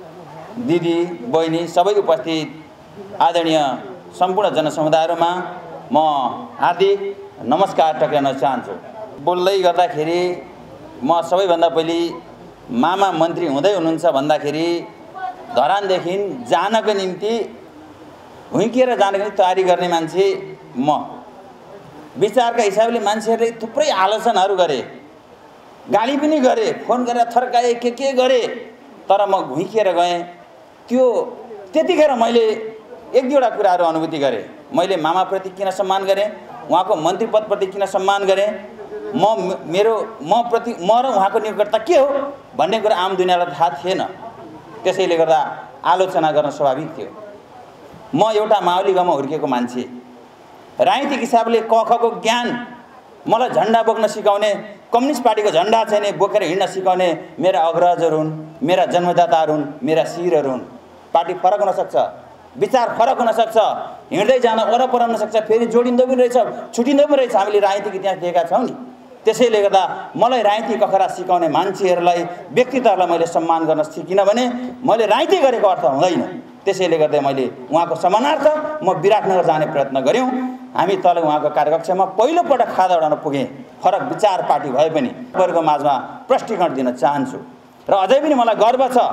दिदी बहिनी सबै उपस्थित आदरणीय सम्पूर्ण जनसमुदायहरूमा म हार्दिक नमस्कार टक्राउन चाहन्छु। बोल्दै गर्दाखेरि म सबैभन्दा पहिले मामा मन्त्री हुँदै हुनुहुन्छ भन्दाखेरि धरानदेखि जानको निम्ति हुइकिएर जानको निम्ति तयारी गर्ने मान्छे म। विचारका हिसाबले मान्छेहरूले थुप्रै आलोचनाहरू गरे, गाली पनि गरे, फोन गरेर थर्काए, के के गरे, तर म घुइकिएर गएँ। त्यो त्यतिखेर मैले एक दुईवटा कुराहरू अनुभूति गरेँ। मैले मामाप्रति किन सम्मान गरेँ, उहाँको मन्त्रीपदप्रति किन सम्मान गरेँ, म मेरो म प्रति म र उहाँको निकटता के हो भन्ने कुरा आम दुनियाँलाई थाहा थिएन। त्यसैले गर्दा आलोचना गर्न स्वाभाविक थियो। म एउटा माओली गाउँमा हुर्किएको मान्छे, राजनीतिक हिसाबले क खको ज्ञान मलाई झन्डा बोक्न सिकाउने, कम्युनिस्ट पार्टीको झन्डा चाहिँ नि बोकेर हिँड्न सिकाउने मेरा अग्रजहरू हुन्, मेरा जन्मदाताहरू हुन्, मेरा शिरहरू हुन्। पार्टी फरक हुनसक्छ, विचार फरक हुनसक्छ, हिँड्दै जान वरपर हुनसक्छ, फेरि जोडिँदो पनि रहेछ, छुटिँदो पनि रहेछ। हामीले राजनीतिक इतिहास दिएका छौँ नि। त्यसैले गर्दा मलाई राजनीतिक अखरा सिकाउने मान्छेहरूलाई, व्यक्तित्वहरूलाई मैले सम्मान गर्न सिकिनँ भने मैले राजनीति गरेको अर्थ हुँदैन। त्यसैले गर्दा मैले उहाँको सम्मानार्थ म विराटनगर जाने प्रयत्न गऱ्यौँ। हामी तल उहाँको कार्यकक्षमा पहिलोपटक खादा उडाउन पुगेँ। फरक विचार पार्टी भए पनि वर्गको माझमा प्रष्टीकरण दिन चाहन्छु र अझै पनि मलाई गर्व छ,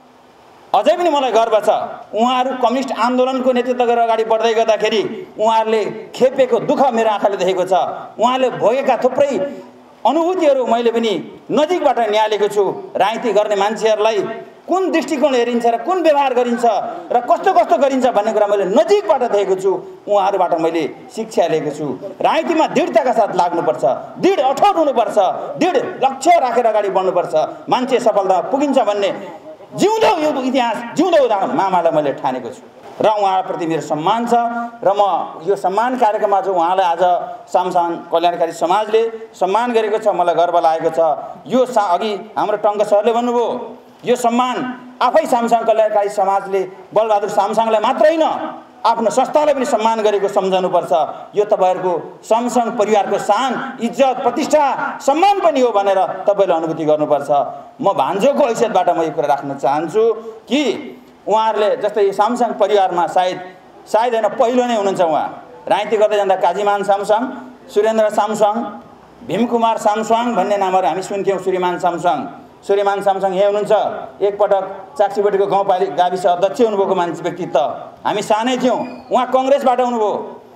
अझै पनि मलाई गर्व छ। उहाँहरू कम्युनिस्ट आन्दोलनको नेतृत्व गरेर अगाडि बढ्दै गर्दाखेरि उहाँहरूले खेपेको दुःख मेरो आँखाले देखेको छ। उहाँहरूले भोगेका थुप्रै अनुभूतिहरू मैले पनि नजिकबाट निहालेको छु। राजनीति गर्ने मान्छेहरूलाई कुन दृष्टिकोण हेरिन्छ र कुन व्यवहार गरिन्छ र कस्तो कस्तो गरिन्छ भन्ने कुरा मैले नजिकबाट देखेको छु। उहाँहरूबाट मैले शिक्षा लिएको छु। राजनीतिमा दृढताका साथ लाग्नुपर्छ, दृढ अठोट हुनुपर्छ, दृढ लक्ष्य राखेर अगाडि बढ्नुपर्छ। मान्छे सफलता पुगिन्छ भन्ने जिउँदो यो इतिहास, जिउँदो उदाहरण मामालाई मैले ठानेको छु र उहाँप्रति मेरो सम्मान छ। र म यो सम्मान कार्यक्रममा चाहिँ उहाँलाई आज सामसङ कल्याणकारी समाजले सम्मान गरेको छ, मलाई गर्व लागेको छ। यो सा अघि हाम्रो टङ्क सरले भन्नुभयो, यो सम्मान आफै सामसङ कल्याणकारी समाजले बलबहादुर सामसङलाई मात्र होइन आफ्नो संस्थालाई पनि सम्मान गरेको सम्झनुपर्छ। यो तपाईँहरूको सामसङ परिवारको शान, इज्जत, प्रतिष्ठा, सम्मान पनि हो भनेर तपाईँले अनुभूति गर्नुपर्छ। म भान्जोको हैसियतबाट म यो कुरा राख्न चाहन्छु कि उहाँहरूले जस्तै सामसङ परिवारमा सायद सायद होइन पहिलो नै हुनुहुन्छ। उहाँ राजनीति गर्दै जाँदा काजीमान सामसङ, सुरेन्द्र सामसाङ, भीमकुमार सामसाङ भन्ने नामहरू हामी सुन्थ्यौँ। श्रीमान सामसाङ श्रीमान सामसाङ यहाँ हुनुहुन्छ। एकपटक चाक्सीबोटेको गाउँपालिका गाविस अध्यक्ष हुनुभएको मान्छे व्यक्तित्व। हामी सानै थियौँ, उहाँ कङ्ग्रेसबाट हुनुभयो।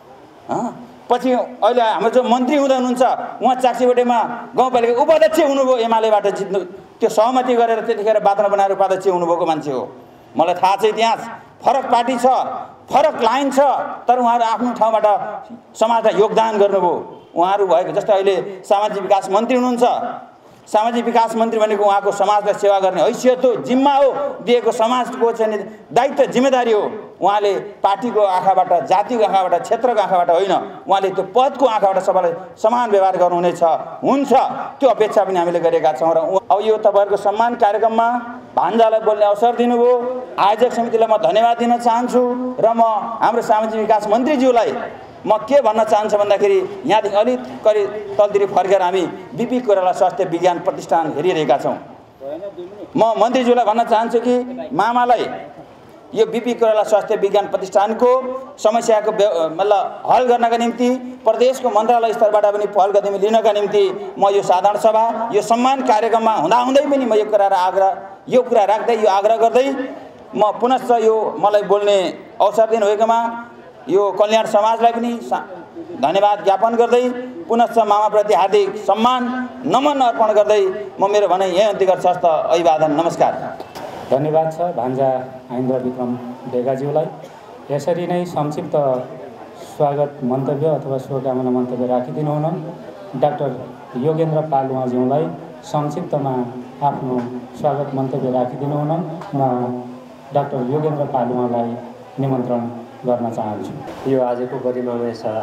पछि अहिले हाम्रो जो मन्त्री हुँदै हुनुहुन्छ उहाँ चाक्सीबोटेमा गाउँपालिका उपाध्यक्ष हुनुभयो, एमालेबाट जित्नु त्यो सहमति गरेर त्यतिखेर वातावरण बनाएर उपाध्यक्ष हुनुभएको मान्छे हो। मलाई थाहा छ इतिहास। फरक पार्टी छ, फरक लाइन छ, तर उहाँहरू आफ्नो ठाउँबाट समाजलाई योगदान गर्नुभयो। उहाँहरू भएको जस्तै अहिले सामाजिक विकास मन्त्री हुनुहुन्छ। सामाजिक विकास मन्त्री भनेको उहाँको समाजलाई सेवा गर्ने हैसियत हो, जिम्मा हो, दिएको समाजको चाहिँ दायित्व जिम्मेदारी हो। उहाँले पार्टीको आँखाबाट, जातिको आँखाबाट, क्षेत्रको आँखाबाट होइन, उहाँले त्यो पदको आँखाबाट सबैलाई समान व्यवहार गर्नुहुनेछ, हुन्छ। त्यो अपेक्षा पनि हामीले गरेका छौँ। र अब यो तपाईँहरूको सम्मान कार्यक्रममा भान्जालाई बोल्ने अवसर दिनुभयो। आयोजक समितिलाई म धन्यवाद दिन चाहन्छु र म हाम्रो सामाजिक विकास मन्त्रीज्यूलाई म के भन्न चाहन्छु भन्दाखेरि यहाँदेखि अलिक करिब तलतिर फर्केर हामी बिपी कोइराला स्वास्थ्य विज्ञान प्रतिष्ठान हेरिरहेका छौँ। म मन्त्रीज्यूलाई भन्न चाहन्छु कि मामालाई यो बिपी कोइराला स्वास्थ्य विज्ञान प्रतिष्ठानको समस्याको मतलब हल गर्नका निम्ति प्रदेशको मन्त्रालय स्तरबाट पनि पहल कदमी लिनका निम्ति म यो साधारण सभा यो सम्मान कार्यक्रममा हुँदाहुँदै पनि म यो कुरा आग्रह यो कुरा राख्दै यो आग्रह गर्दै म पुनश्च यो मलाई बोल्ने अवसर दिनुभएकोमा यो कल्याण समाजलाई पनि धन्यवाद ज्ञापन गर्दै पुनश्च मामाप्रति हार्दिक सम्मान नमन अर्पण गर्दै म मेरो भनाइ यही अन्त्य गर्छु। हस्त अभिवादन, नमस्कार। धन्यवाद छ भान्जा आइन्द्र विक्रम ढेकाज्यूलाई। यसरी नै संक्षिप्त स्वागत मन्तव्य अथवा शुभकामना मन्तव्य राखिदिनु हुन डाक्टर योगेन्द्र पालुवाज्यूलाई संक्षिप्तमा आफ्नो स्वागत मन्तव्य राखिदिनु हुन म डाक्टर योगेन्द्र पालुवालाई निमन्त्रण गर्न चाहन्छु। यो आजको गरिमामय सभा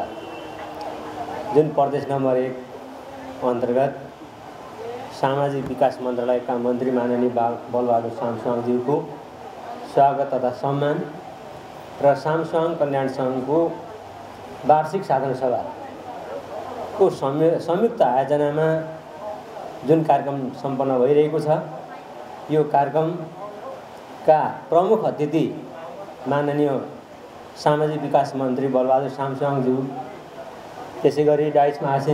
जुन प्रदेश नम्बर एक अन्तर्गत सामाजिक विकास मन्त्रालयका मन्त्री माननीय बलबहादुर सामसाङज्यूको स्वागत तथा सम्मान र सामसाङ कल्याण सङ्घको वार्षिक साधारण सभाको संयुक्त आयोजनामा जुन कार्यक्रम सम्पन्न भइरहेको छ, यो कार्यक्रमका प्रमुख अतिथि माननीय सामाजिक विकास मन्त्री बलबहादुर सामसाङज्यू, त्यसै गरी डाइसमा आसीन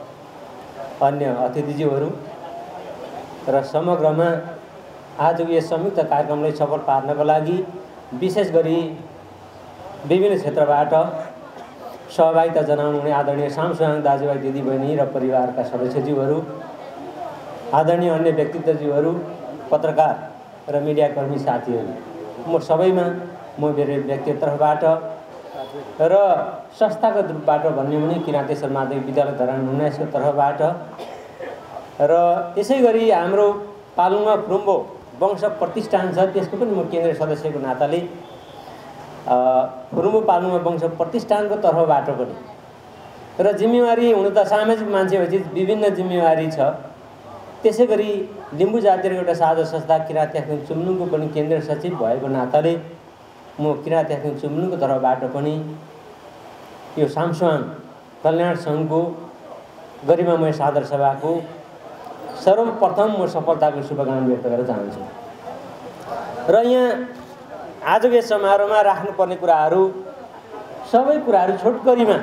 अन्य अतिथिज्यूहरू र समग्रमा आजको यस संयुक्त कार्यक्रमलाई सफल पार्नको लागि विशेष गरी विभिन्न क्षेत्रबाट सहभागिता जनाउनुहुने आदरणीय सामसाङ दाजुभाइ दिदीबहिनी र परिवारका सदस्यज्यूहरू, आदरणीय अन्य व्यक्तित्वज्यूहरू, पत्रकार र मिडियाकर्मी साथीहरू, म सबैमा म मेरो व्यक्तिगत तर्फबाट र संस्थागत रूपबाट भन्ने भने किराँतेश्वर माध्यमिक विद्यालय धरान उन्नाइसको तर्फबाट र त्यसै गरी हाम्रो पालुङमा फुरुम्बो वंश प्रतिष्ठान छ, त्यसको पनि म केन्द्रीय सदस्यको नाताले फुरुम्बो पालुङमा वंश प्रतिष्ठानको तर्फबाट पनि र जिम्मेवारी हुनु त सामाजिक मान्छे भएपछि विभिन्न जिम्मेवारी छ। त्यसै गरी लिम्बू जातिको एउटा साझा संस्था किराँत त्याख्लिङ चुम्लुङको पनि केन्द्रीय सचिव भएको नाताले म किराँत त्याख्लिङ चुम्लुङको तर्फबाट पनि यो सामसाङ कल्याण सङ्घको गरिमामय साधारण सभाको सर्वप्रथम म सफलताको शुभकामना व्यक्त गर्न चाहन्छु। र यहाँ आजको यस समारोहमा राख्नुपर्ने कुराहरू सबै कुराहरू छोटकरीमा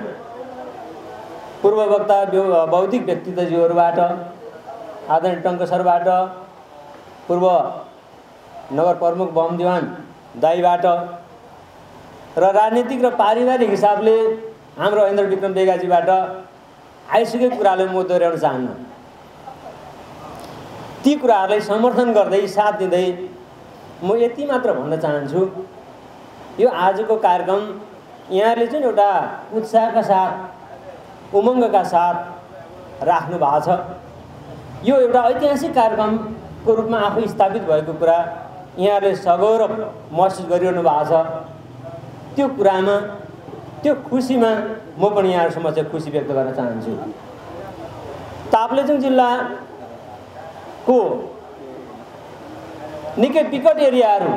पूर्ववक्ता बौद्धिक व्यक्तित्वज्यूहरूबाट, आदरणीय टङ्क सरबाट, पूर्व नगर प्रमुख बम दिवान दाईबाट र राजनीतिक र पारिवारिक हिसाबले हाम्रो इन्द्र विक्रम बेगाजीबाट आइसकेको कुरालाई म दोहोऱ्याउन चाहन्न। ती कुराहरूलाई समर्थन गर्दै साथ दिँदै म यति मात्र भन्न चाहन्छु, यो आजको कार्यक्रम यहाँले जुन एउटा उत्साहका साथ, उमङ्गका साथ राख्नु भएको छ, यो एउटा ऐतिहासिक कार्यक्रमको रूपमा आफै स्थापित भएको कुरा यहाँले सगौरव महसुस गरिरहनु भएको छ। त्यो कुरामा, त्यो खुसीमा म पनि यहाँहरू समक्ष खुसी व्यक्त गर्न चाहन्छु। ताप्लेजुङ जिल्लाको निकै विकट एरियाहरू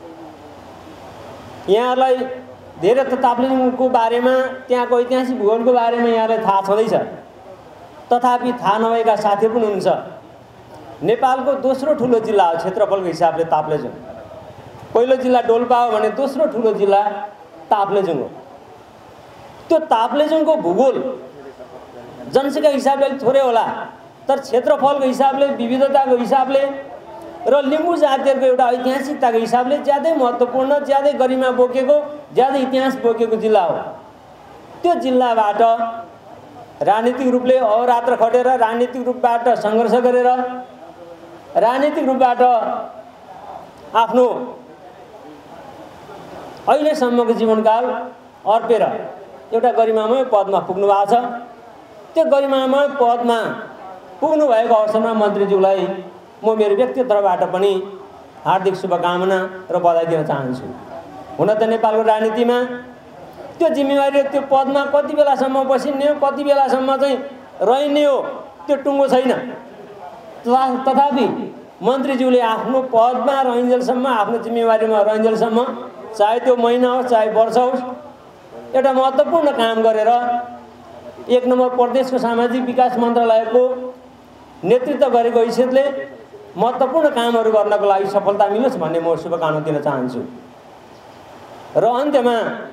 यहाँलाई धेरै त ताप्लेजुङको बारेमा, त्यहाँको ऐतिहासिक भूगोलको बारेमा यहाँलाई थाहा छँदैछ, तथापि थाहा नभएका साथीहरू पनि हुनुहुन्छ। नेपालको दोस्रो ठुलो जिल्ला हो क्षेत्रफलको हिसाबले ताप्लेजुङ। पहिलो जिल्ला डोल्पा हो भने दोस्रो ठुलो जिल्ला ताप्लेजुङ हो। त्यो ताप्लेजुङको भूगोल जनसङ्ख्या हिसाबले अलिक थोरै होला, तर क्षेत्रफलको हिसाबले, विविधताको हिसाबले र लिम्बू जातिहरूको एउटा ऐतिहासिकताको हिसाबले ज्यादै महत्त्वपूर्ण, ज्यादै गरिमा बोकेको, ज्यादै इतिहास बोकेको जिल्ला हो। त्यो जिल्लाबाट राजनीतिक रूपले अहोरात्र खटेर, राजनीतिक रूपबाट सङ्घर्ष गरेर, राजनीतिक रूपबाट आफ्नो अहिलेसम्मको जीवनकाल अर्पेर एउटा गरिमामय पदमा पुग्नु भएको छ। त्यो गरिमामय पदमा पुग्नु भएको अवसरमा मन्त्रीज्यूलाई म मेरो व्यक्तित्वबाट पनि हार्दिक शुभकामना र बधाई दिन चाहन्छु। हुन त नेपालको राजनीतिमा त्यो जिम्मेवारी, त्यो पदमा कति बेलासम्म बसिने हो, कति बेलासम्म चाहिँ रहने हो, त्यो टुङ्गो छैन। तथापि मन्त्रीज्यूले आफ्नो पदमा रहन्जेलसम्म, आफ्नो जिम्मेवारीमा रहन्जेलसम्म, चाहे त्यो महिना होस् चाहे वर्ष होस्, एउटा महत्त्वपूर्ण काम गरेर एक नम्बर प्रदेशको सामाजिक विकास मन्त्रालयको नेतृत्व गरेको हैसियतले महत्त्वपूर्ण कामहरू गर्नको लागि सफलता मिलोस् भन्ने म शुभकामना दिन चाहन्छु। र अन्त्यमा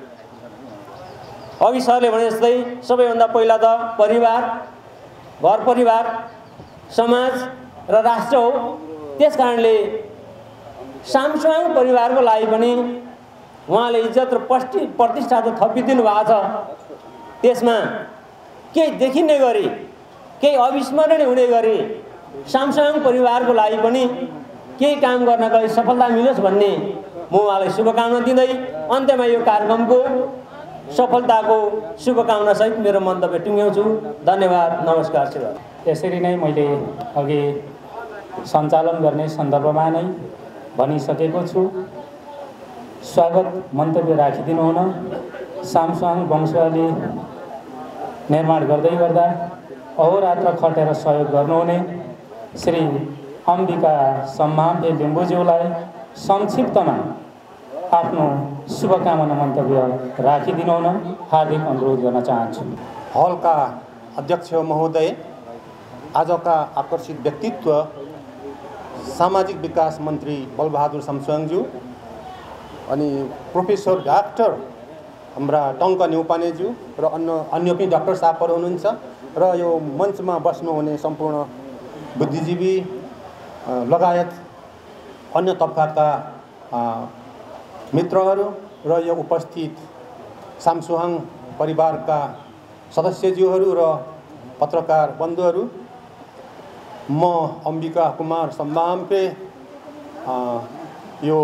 अघि सरले भने जस्तै सबैभन्दा पहिला त परिवार, घर परिवार, समाज र राष्ट्र हो। त्यस कारणले सामसुवाङ परिवारको लागि पनि उहाँले इज्जत र पष्टि प्रतिष्ठा त थपिदिनु भएको छ। त्यसमा केही देखिने गरी, केही अविस्मरणीय हुने गरी सामसुवाङ परिवारको लागि पनि केही काम गर्नका लागि सफलता मिलोस् भन्ने म उहाँलाई शुभकामना दिँदै अन्त्यमा यो कार्यक्रमको सफलताको शुभकामनासहित मेरो मन्तव्य टुङ्ग्याउँछु। धन्यवाद, नमस्कार। यसरी नै मैले अघि सञ्चालन गर्ने सन्दर्भमा नै भनिसकेको छु। स्वागत मन्तव्य राखिदिनु हुन सामसुवाङ वंशावली निर्माण गर्दै गर्दा अहोरात्र खटेर सहयोग गर्नुहुने श्री अम्बिका सम्मानले लिम्बूज्यूलाई संक्षिप्तमा आफ्नो शुभकामना मन्तव्य राखिदिनु हुन हार्दिक अनुरोध गर्न चाहन्छु। हलका अध्यक्ष महोदय, आजका आकर्षित व्यक्तित्व सामाजिक विकास मन्त्री बलबहादुर सामसुवाङज्यू अनि प्रोफेसर डाक्टर हाम्रा टङ्क न्यौपानेज्यू र अन्य अन्य पनि डाक्टर साहबहरू हुनुहुन्छ र यो मञ्चमा बस्नुहुने सम्पूर्ण बुद्धिजीवी लगायत अन्य तबकाका मित्रहरू र यो उपस्थित सामसुवाङ परिवारका सदस्यज्यूहरू र पत्रकार बन्धुहरू, म अम्बिका कुमार सम्बाम्फे यो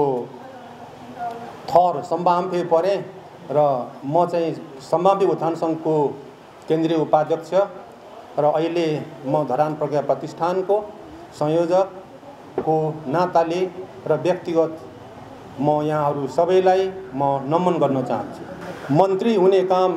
थर सम्बाम्फे परे र म चाहिँ सम्बाम्फे उत्थान सङ्घको केन्द्रीय उपाध्यक्ष र अहिले म धरान प्रज्ञा प्रतिष्ठानको संयोजकको नाताले र व्यक्तिगत म यहाँहरू सबैलाई म नमन गर्न चाहन्छु। मन्त्री हुने काम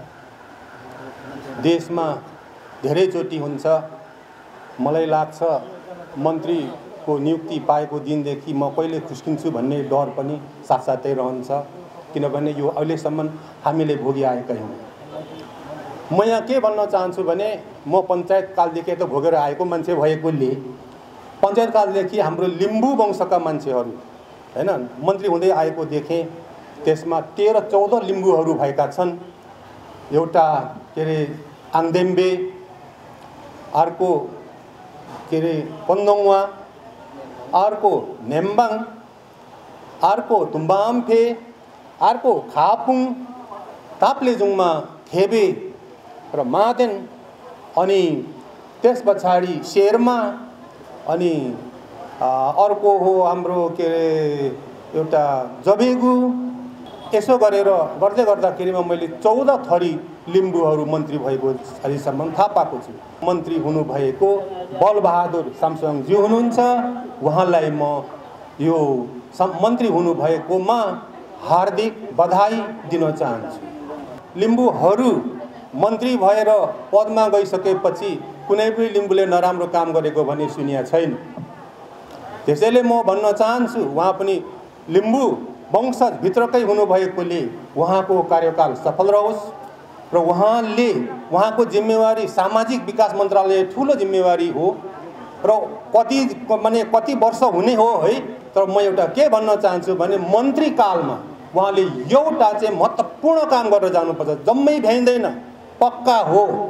देशमा धेरैचोटि हुन्छ। मलाई लाग्छ मन्त्रीको नियुक्ति पाएको दिनदेखि म कहिले खुस्किन्छु भन्ने डर पनि साथसाथै रहन्छ, किनभने यो अहिलेसम्म हामीले भोगिआएकै हौँ। म यहाँ के भन्न चाहन्छु भने म पञ्चायत कालदेखि त भोगेर आएको मान्छे भएकोले पञ्चायत कालदेखि हाम्रो लिम्बू वंशका मान्छेहरू हैन मन्त्री हुँदै आएको देखेँ। त्यसमा तेह्र चौध लिम्बूहरू भएका छन्। एउटा के अरे आङदेम्बे, अर्को के अरे पन्दङवा, अर्को नेम्बाङ, अर्को तुम्बाम्फे, अर्को खापुङ, ताप्लेजुङमा खेबे र मादेन, अनि त्यस पछाडि शेर्मा, अनि अर्को हो हाम्रो के अरे एउटा जबेगु। यसो गरेर गर्दै गर्दाखेरिमा मैले चौध थरी लिम्बूहरू मन्त्री भएको अहिलेसम्म थाहा पाएको छु। मन्त्री हुनुभएको बलबहादुर सामसुवाङज्यू हुनुहुन्छ। उहाँलाई म यो मन्त्री हुनुभएकोमा हार्दिक बधाई दिन चाहन्छु। लिम्बूहरू मन्त्री भएर पदमा गइसकेपछि कुनै पनि लिम्बूले नराम्रो काम गरेको भने सुनिया छैन। त्यसैले म भन्न चाहन्छु उहाँ पनि लिम्बू वंशभित्रकै हुनुभएकोले उहाँको कार्यकाल सफल रहोस् र उहाँले उहाँको जिम्मेवारी सामाजिक विकास मन्त्रालय ठुलो जिम्मेवारी हो र कति माने कति वर्ष हुने हो है। तर म एउटा के भन्न चाहन्छु भने मन्त्री कालमा उहाँले एउटा चाहिँ महत्त्वपूर्ण काम गरेर जानुपर्छ। जम्मै भ्याइँदैन, पक्का हो,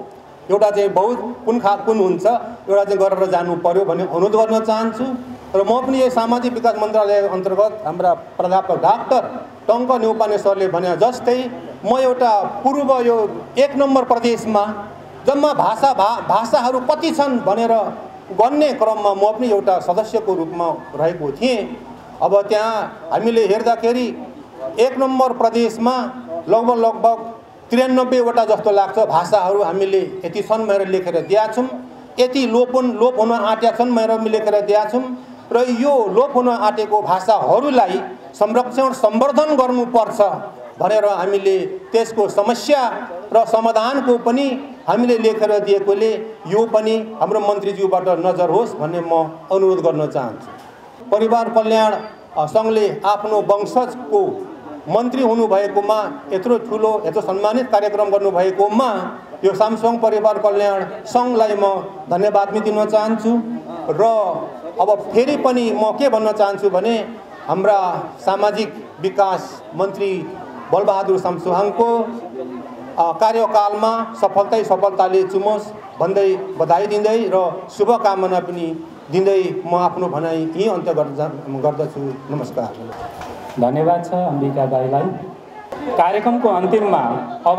एउटा चाहिँ बहुत कुन खा कुन हुन्छ एउटा चाहिँ गरेर जानु पर्यो भन्ने अनुरोध गर्न चाहन्छु। र म पनि यो सामाजिक विकास मन्त्रालय अन्तर्गत हाम्रा प्राध्यापक डाक्टर टङ्क न्यौपाने सरले भने जस्तै म एउटा पूर्व यो एक नम्बर प्रदेशमा जम्मा भाषा भा भाषाहरू कति छन् भनेर गन्ने क्रममा म पनि एउटा सदस्यको रूपमा रहेको थिएँ। अब त्यहाँ हामीले हेर्दाखेरि एक नम्बर प्रदेशमा लगभग लगभग त्रियानब्बेवटा जस्तो लाग्छ भाषाहरू हामीले यति छन् भनेर लेखेर दिएका छौँ। यति लोप लोप हुन आँटेका छन् भनेर लेखेर दिएका छौँ र यो लोप हुन आँटेको भाषाहरूलाई संरक्षण सम्वर्धन गर्नुपर्छ भनेर हामीले त्यसको समस्या र समाधानको पनि हामीले लेखेर दिएकोले यो पनि हाम्रो मन्त्रीज्यूबाट नजर होस् भन्ने म अनुरोध गर्न चाहन्छु। परिवार कल्याण सङ्घले आफ्नो वंशजको मन्त्री हुनुभएकोमा यत्रो ठुलो यत्रो सम्मानित कार्यक्रम गर्नुभएकोमा यो सामसङ परिवार कल्याण सङ्घलाई म धन्यवाद पनि दिन चाहन्छु। र अब फेरि पनि म के भन्न चाहन्छु भने हाम्रा सामाजिक विकास मन्त्री बलबहादुर सामसुहाङको कार्यकालमा सफलतै सफलताले चुमोस् भन्दै बधाई दिँदै र शुभकामना पनि दिँदै म आफ्नो भनाइ यहीँ अन्त्य गर्दछु। नमस्कार। धन्यवाद छ अम्बिका दाईलाई। कार्यक्रमको अन्तिममा अब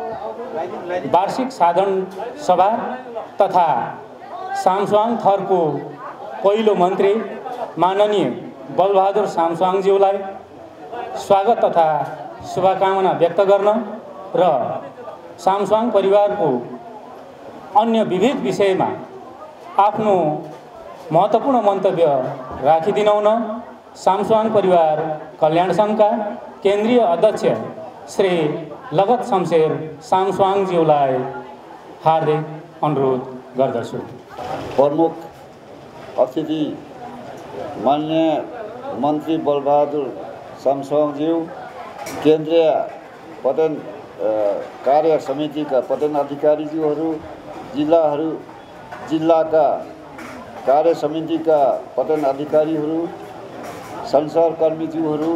वार्षिक साधारण सभा तथा सामसुहाङ थरको पहिलो मन्त्री माननीय बलबहादुर सामसुहाङज्यूलाई स्वागत तथा शुभकामना व्यक्त गर्न र सामसुहाङ परिवारको अन्य विविध विषयमा आफ्नो महत्त्वपूर्ण मन्तव्य राखिदिनुहुन सामसुहाङ परिवार कल्याण सङ्घका केन्द्रीय अध्यक्ष श्री लगत शमशेर सामसुहाङज्यूलाई हार्दिक अनुरोध गर्दछु। प्रमुख अतिथि माननीय मन्त्री बलबहादुर सामसुहाङज्यू, केन्द्रीय पदेन कार्य समितिका पदेन अधिकारीज्यूहरू, जिल्लाहरू जिल्लाका कार्य समितिका पदेन अधिकारीहरू, संसारकर्मीज्यूहरू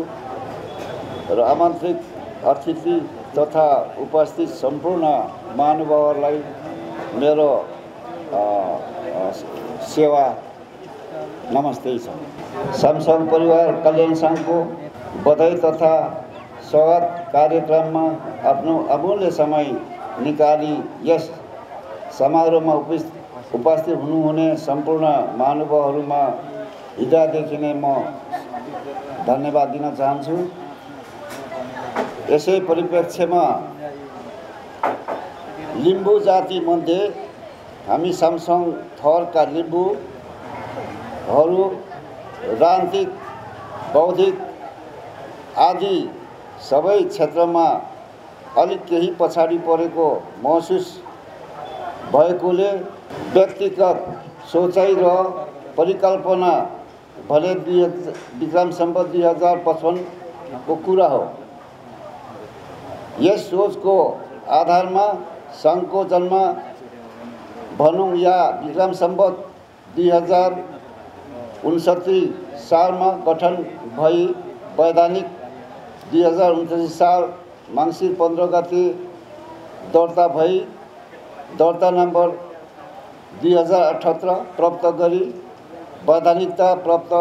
र आमन्त्रित अतिथि तथा उपस्थित सम्पूर्ण महानुभावहरूलाई मेरो सेवा नमस्ते छ। सामसङ परिवार कल्याण सङ्घको बधाई तथा स्वागत कार्यक्रममा आफ्नो अमूल्य समय निकाली यस समारोहमा उपस्थित उपस्थित हुनुहुने सम्पूर्ण महानुभावहरूमा हृदयदेखि नै म धन्यवाद दिन चाहन्छु। यसै परिप्रेक्ष्यमा लिम्बू जातिमध्ये हामी सामसङ थरका लिम्बूहरू राजनीतिक बौद्धिक आदि सबै क्षेत्रमा अलिक केही पछाडि परेको महसुस भएकोले व्यक्तिगत सोचाइ र परिकल्पना भले दुई विक्रम सम्वत दुई हजार पचपन्नको कुरा हो। यस सोचको आधारमा सङ्घको जन्म भनौँ या विक्रम सम्वत दुई हजार उन्सत्तरी सालमा गठन भई वैधानिक दुई हजार उन्चासी साल मङ्सिर पन्ध्र गते दर्ता भई दर्ता नम्बर दुई हजार अठहत्तर प्राप्त गरी वैधानिकता प्राप्त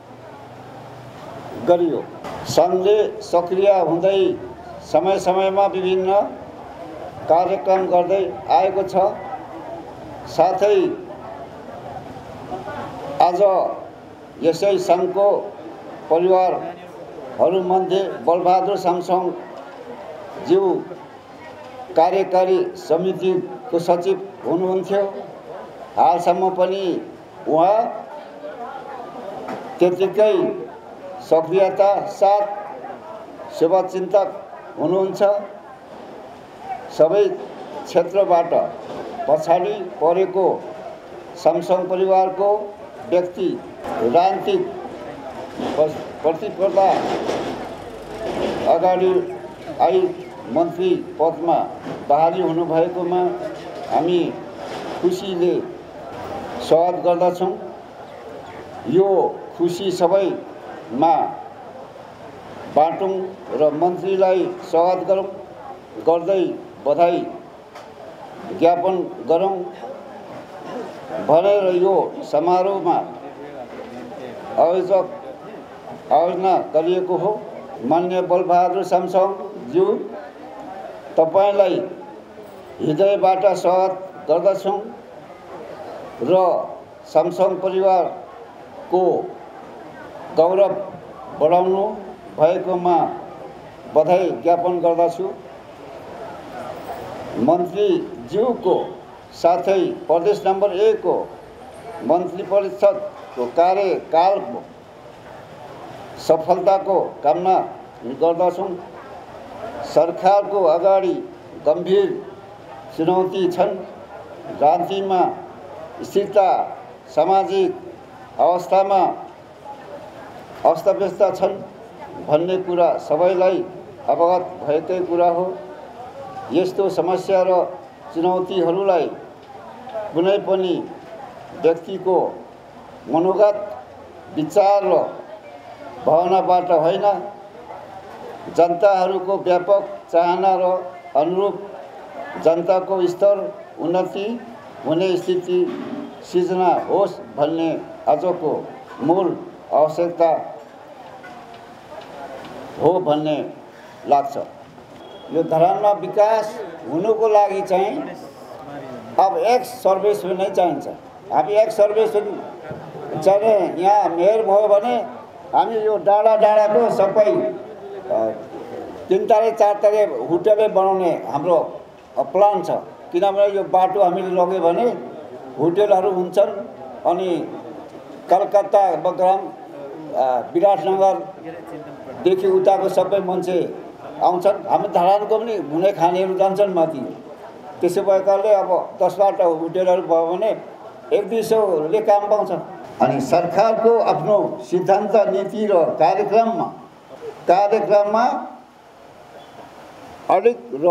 गरियो। सङ्घले सक्रिय हुँदै समय समयमा विभिन्न कार्यक्रम गर्दै आएको छ। साथै आज यसै सङ्घको परिवारहरूमध्ये बलबहादुर सामसङज्यू कार्यकारी समितिको सचिव हुनुहुन्थ्यो। हालसम्म पनि उहाँ त्यतिकै सक्रियता साथ सेवाचिन्तक हुनुहुन्छ। सबै क्षेत्रबाट पछाडि परेको सामसङ परिवारको व्यक्ति राजनीतिक प्रतिस्पर्धा अगाडि आई मन्त्री पदमा बहाली हुनुभएकोमा हामी खुसीले स्वागत गर्दछौँ। यो खुसी सबैमा बाँटौँ र मन्त्रीलाई स्वागत गरौँ गर्दै बधाई ज्ञापन गरौँ भनेर यो समारोहमा आयोजक आयोजना गरिएको हो। माननीय बलबहादुर सामसाङज्यू, तपाईँलाई हृदयबाट स्वागत गर्दछौँ र सामसाङ परिवारको गौरव बढाउनु भएकोमा बधाई ज्ञापन गर्दछु। मन्त्रीज्यूको साथै प्रदेश नम्बर एक को मन्त्री परिषदको कार्यकालको सफलताको कामना गर्दछौँ। सरकारको अगाडि गम्भीर चुनौती छन्। राजनीतिमा स्थिरता, सामाजिक अवस्थामा अस्तव्यस्त छन् भन्ने कुरा सबैलाई अवगत भएकै कुरा हो। यस्तो समस्या र चुनौतीहरूलाई कुनै पनि व्यक्तिको मनोगत विचार र भावनाबाट होइन, जनताहरूको व्यापक चाहना र अनुरूप जनताको स्तर उन्नति हुने स्थिति सिर्जना होस् भन्ने आजको मूल आवश्यकता हो भन्ने लाग्छ। यो धरानमा विकास हुनुको लागि चाहिँ अब एक्स सर्भिस नै चाहिन्छ। अब एक्स सर्भिस चाहिँ यहाँ मेयर भयो भने हामी यो डाँडा डाँडाको सबै तिन तारे चार तारे होटलै बनाउने हाम्रो प्लान छ। किनभने यो बाटो हामीले लग्यो भने होटलहरू हुन्छन् अनि कलकत्ता, बग्राम, विराटनगरदेखि उताको सबै मान्छे आउँछन्। हामी धरानको पनि हुने खानेहरू जान्छन् माथि। त्यसो भएकाले अब दसबाट होटलहरू भयो भने एक दुई सौले काम पाउँछ। अनि सरकारको आफ्नो सिद्धान्त, नीति र कार्यक्रममा कार्यक्रममा अडिक र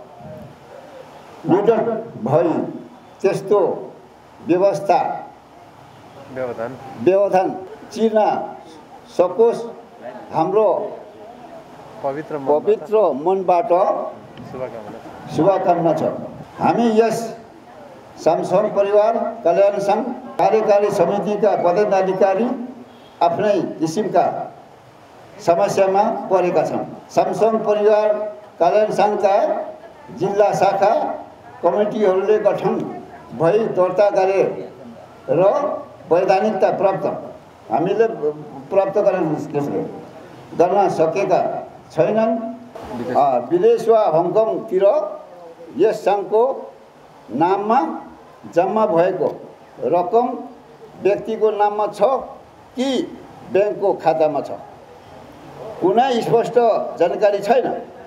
निडर भई त्यस्तो व्यवस्था व्यवधान व्यवधान चिर्न सकोस् हाम्रो पवित्र पवित्र मनबाट शुभकामना छ। हामी यस सामसाङ परिवार कल्याण सङ्घ कार्यकारी समितिका पदाधिकारी आफ्नै किसिमका समस्यामा परेका छौँ। सामसाङ परिवार कल्याण सङ्घका जिल्ला शाखा कमिटीहरूले गठन भई दर्ता गरे र वैधानिकता प्राप्त हामीले प्राप्त गरेर गर्न सकेका छैनन्। विदेश वा हङकङतिर यस सङ्घको नाममा जम्मा भएको रकम व्यक्तिको नाममा छ कि ब्याङ्कको खातामा छ, कुनै स्पष्ट जानकारी छैन।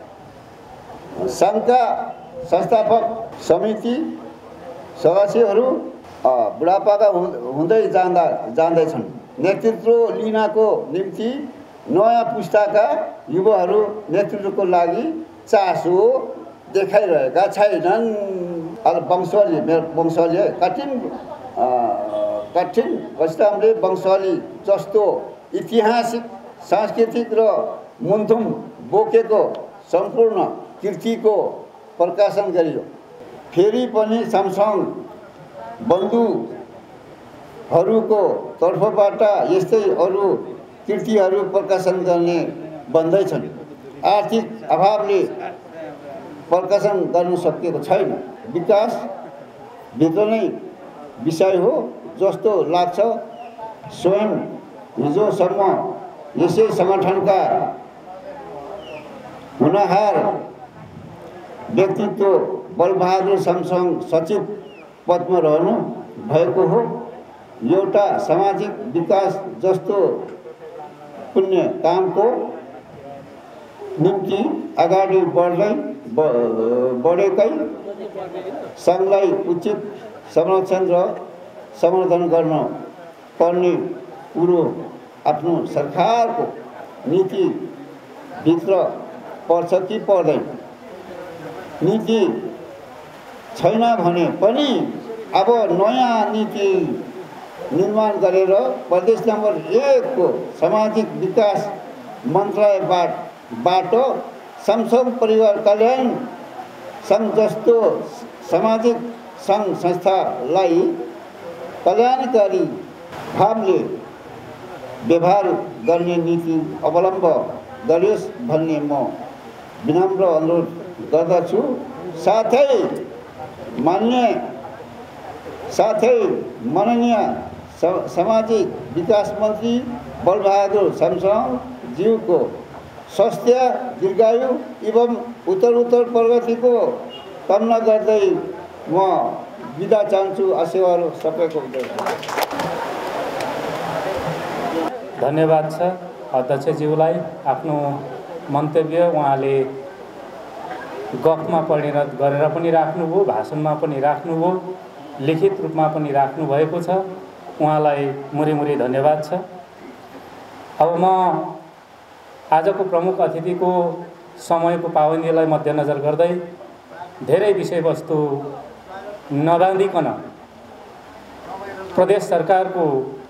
सङ्घका संस्थापक समिति सदस्यहरू बुढापाका हुँदै जाँदा जाँदैछन्। नेतृत्व लिनको निम्ति नयाँ पुस्ताका युवाहरू नेतृत्वको लागि चासो देखाइरहेका छैनन्। अब वंशावली मेरो वंशावली है कठिन कठिन हामीले वंशावली जस्तो ऐतिहासिक, सांस्कृतिक र मुन्थुम बोकेको सम्पूर्ण कृतिको प्रकाशन गरियो। फेरि पनि सामसाङ बन्धुहरूको तर्फबाट यस्तै अरू कृतिहरू प्रकाशन गर्ने भन्दैछन्। आर्थिक अभावले प्रकाशन गर्न सकिएको छैन। विकास भित्र नै विषय हो जस्तो लाग्छ। स्वयं हिजोसम्म यसै सङ्गठनका हुनहार व्यक्तित्व बलबहादुर सामसाङ सचिव पदमा रहनु भएको हो। एउटा सामाजिक विकास जस्तो पुण्य कामको निम्ति अगाडि बढ्दै बढेकै सङ्घलाई उचित संरक्षण र समर्थन गर्न पर्ने कुरो आफ्नो सरकारको नीतिभित्र पर्छ कि पर्दैन। नीति छैन भने पनि अब नयाँ नीति निर्माण गरेर प्रदेश नम्बर एक को सामाजिक विकास मन्त्रालयबाट सामसाङ परिवार कल्याण सङ्घ जस्तो सामाजिक सङ्घ संस्थालाई कल्याणकारी भावले व्यवहार गर्ने नीति अवलम्ब गरियोस् भन्ने म विनम्र अनुरोध गर्दछु। साथै मान्य साथै माननीय सामाजिक विकास मन्त्री बलबहादुर सामसाङज्यूको स्वास्थ्य दीर्घायु एवं उत्तरोत्तर प्रगतिको कामना गर्दै म बिदा चाहन्छु। आशीर्वाद सबैको हुन्छ। धन्यवाद छ अध्यक्षज्यूलाई। आफ्नो मन्तव्य उहाँले गफमा परिणत गरेर पनि राख्नुभयो, भाषणमा पनि राख्नुभयो, लिखित रूपमा पनि राख्नुभएको छ। उहाँलाई मुरी-मुरी धन्यवाद छ। अब म आजको प्रमुख अतिथिको समयको पाबन्दीलाई मध्यनजर गर्दै धेरै विषयवस्तु नबाँधिकन प्रदेश सरकारको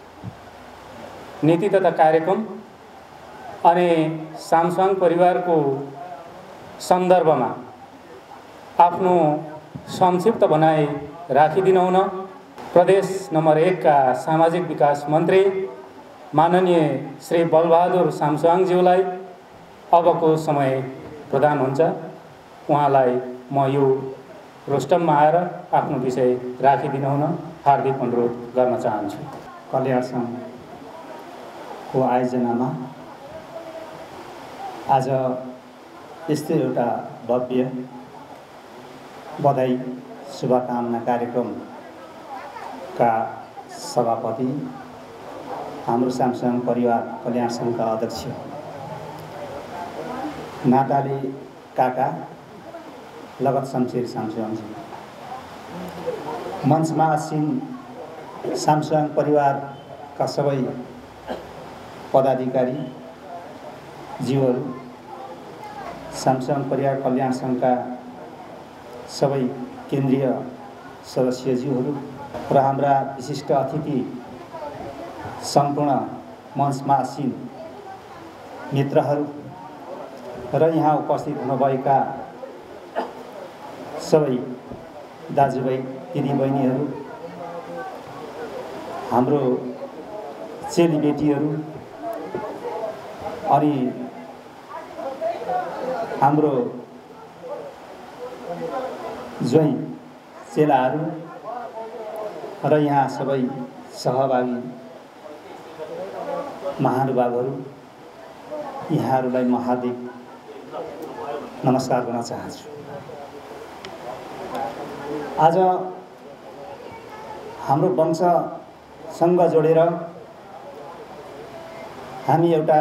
नीति तथा कार्यक्रम अनि सामसाङ परिवारको सन्दर्भमा आफ्नो संक्षिप्त भनाइ राखिदिनु हुन प्रदेश नम्बर एक का सामाजिक विकास मन्त्री माननीय श्री बलबहादुर सामसाङज्यूलाई अबको समय प्रदान हुन्छ। उहाँलाई म यो रोस्टममा आएर आफ्नो विषय राखिदिनु हुन हार्दिक अनुरोध गर्न चाहन्छु। कल्याण सङ्घको आयोजनामा आज यस्तै एउटा भव्य बधाई शुभकामना कार्यक्रमका सभापति हाम्रो सामसाङ परिवार कल्याण सङ्घका अध्यक्ष नाताले काका लगत शमशेर सामसाङजी, मञ्चमा आसीन सामसाङ परिवारका सबै पदाधिकारी जीवहरू, सामसाङ परिवार कल्याण सङ्घका सबै केन्द्रीय सदस्यज्यूहरू र हाम्रा विशिष्ट अतिथि सम्पूर्ण मञ्चमा आसीन मित्रहरू र यहाँ उपस्थित हुनुभएका सबै दाजुभाइ दिदीबहिनीहरू, हाम्रो चेलीबेटीहरू अनि हाम्रो ज्वाइँ चेलाहरू र यहाँ सबै सहभागी महानुभावहरू, यहाँहरूलाई म हार्दिक नमस्कार गर्न चाहन्छु। आज हाम्रो वंशसँग जोडेर हामी एउटा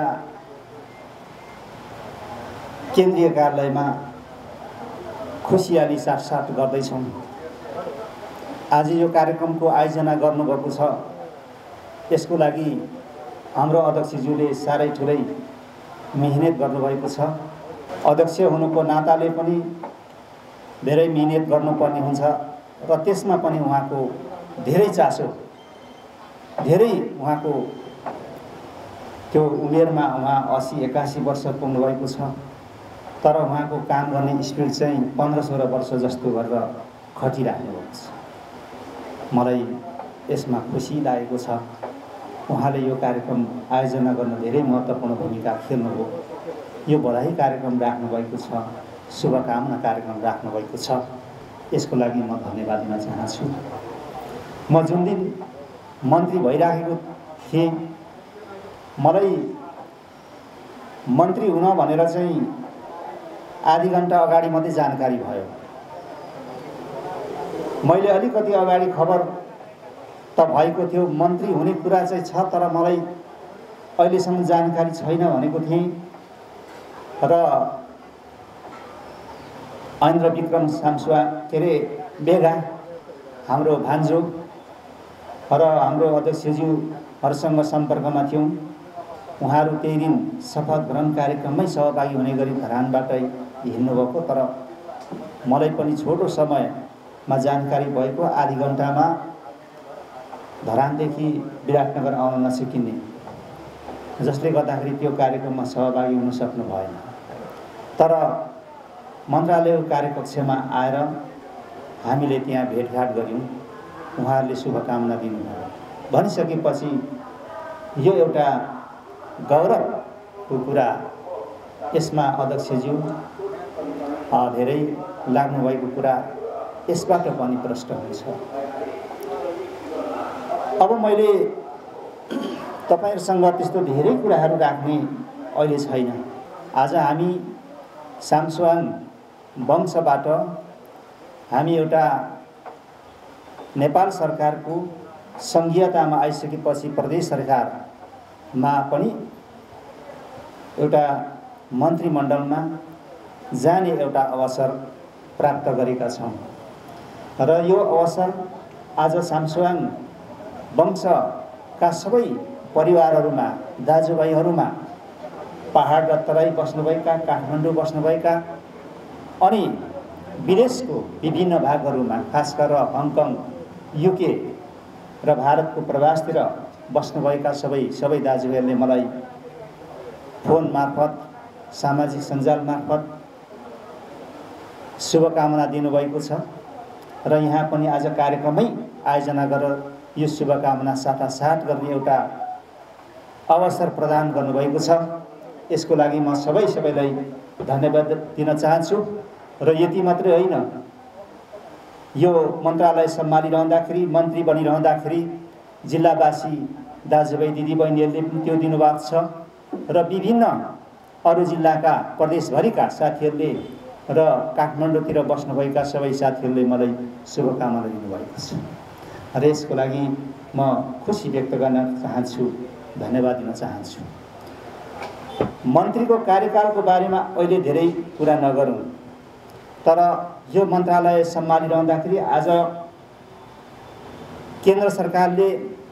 केन्द्रीय कार्यालयमा खुसियाली साथसाथ गर्दैछौँ। आज यो कार्यक्रमको आयोजना गर्नुभएको छ, यसको लागि हाम्रो अध्यक्षज्यूले साह्रै ठुलै मेहनत गर्नुभएको छ। अध्यक्ष हुनुको नाताले पनि धेरै मेहनत गर्नुपर्ने हुन्छ र त्यसमा पनि उहाँको धेरै चासो, धेरै उहाँको त्यो उमेरमा उहाँ असी एकासी वर्ष पुग्नुभएको छ, तर उहाँको काम गर्ने स्पिड चाहिँ पन्ध्र सोह्र वर्ष जस्तो गरेर खटिराख्नु भएको छ। मलाई यसमा खुसी लागेको छ। उहाँले यो कार्यक्रम आयोजना गर्न धेरै महत्त्वपूर्ण भूमिका खेल्नुभयो। यो बधाई कार्यक्रम राख्नुभएको छ, शुभकामना कार्यक्रम राख्नुभएको छ, यसको लागि म धन्यवाद दिन चाहन्छु। म जुन दिन मन्त्री भइराखेको थिएँ, मलाई मन्त्री हुन भनेर चाहिँ आधी घन्टा अगाडि मात्रै जानकारी भयो। मैले अलिकति अगाडि खबर त भएको थियो, मन्त्री हुने कुरा चाहिँ छ, तर मलाई अहिलेसम्म जानकारी छैन भनेको थिएँ र ऐन्द्र विक्रम सामसुवा के अरे बेगा हाम्रो भान्जो र हाम्रो अध्यक्षज्यूहरूसँग सम्पर्कमा थियौँ। उहाँहरू त्यही दिन शपथ ग्रहण कार्यक्रममै सहभागी हुने गरी धरानबाटै हिँड्नुभएको, तर मलाई पनि छोटो समयमा जानकारी भएको, आधी घन्टामा धरानदेखि विराटनगर आउन नसकिने, जसले गर्दाखेरि त्यो कार्यक्रममा सहभागी हुन सक्नु भएन। तर मन्त्रालयको कार्यकक्षमा आएर हामीले त्यहाँ भेटघाट गऱ्यौँ। उहाँहरूले शुभकामना दिनुभयो। भनिसकेपछि यो एउटा गौरवको कुरा, यसमा अध्यक्षज्यू धेरै लाग्नुभएको कुरा यसबाट पनि प्रष्ट हुन्छ। अब मैले तपाईहरुसँग त्यस्तो धेरै कुराहरू राख्ने अहिले छैन। आज हामी सामसुवाङ वंशबाट हामी एउटा नेपाल सरकारको संघीयतामा आइसकेपछि प्रदेश सरकारमा पनि एउटा मन्त्रीमण्डलमा जाने एउटा अवसर प्राप्त गरेका छौँ र यो अवसर आज सामसुवाङ वंशका सबै परिवारहरूमा, दाजुभाइहरूमा, पहाड र तराई बस्नुभएका, काठमाडौँ बस्नुभएका अनि विदेशको विभिन्न भागहरूमा, खास गरेर हङकङ, युके र भारतको प्रवासतिर बस्नुभएका सबै सबै दाजुभाइहरूले मलाई फोन मार्फत, सामाजिक सञ्जाल मार्फत शुभकामना दिनुभएको छ र यहाँ पनि आज कार्यक्रमै आयोजना गरेर यो शुभकामना साटासाट गर्ने एउटा अवसर प्रदान गर्नुभएको छ। यसको लागि म सबै सबैलाई धन्यवाद दिन चाहन्छु र यति मात्रै होइन, यो मन्त्रालय सम्हालिरहँदाखेरि, मन्त्री बनिरहँदाखेरि जिल्लावासी दाजुभाइ दिदीबहिनीहरूले पनि त्यो दिनुभएको छ र विभिन्न अरू जिल्लाका, प्रदेशभरिका साथीहरूले र काठमाडौँतिर बस्नुभएका सबै साथीहरूले मलाई शुभकामना दिनुभएको छ र यसको लागि म खुसी व्यक्त गर्न चाहन्छु, धन्यवाद दिन चाहन्छु। मन्त्रीको कार्यकालको बारेमा अहिले धेरै कुरा नगरौँ, तर यो मन्त्रालय सम्हालिरहँदाखेरि आज केन्द्र सरकारले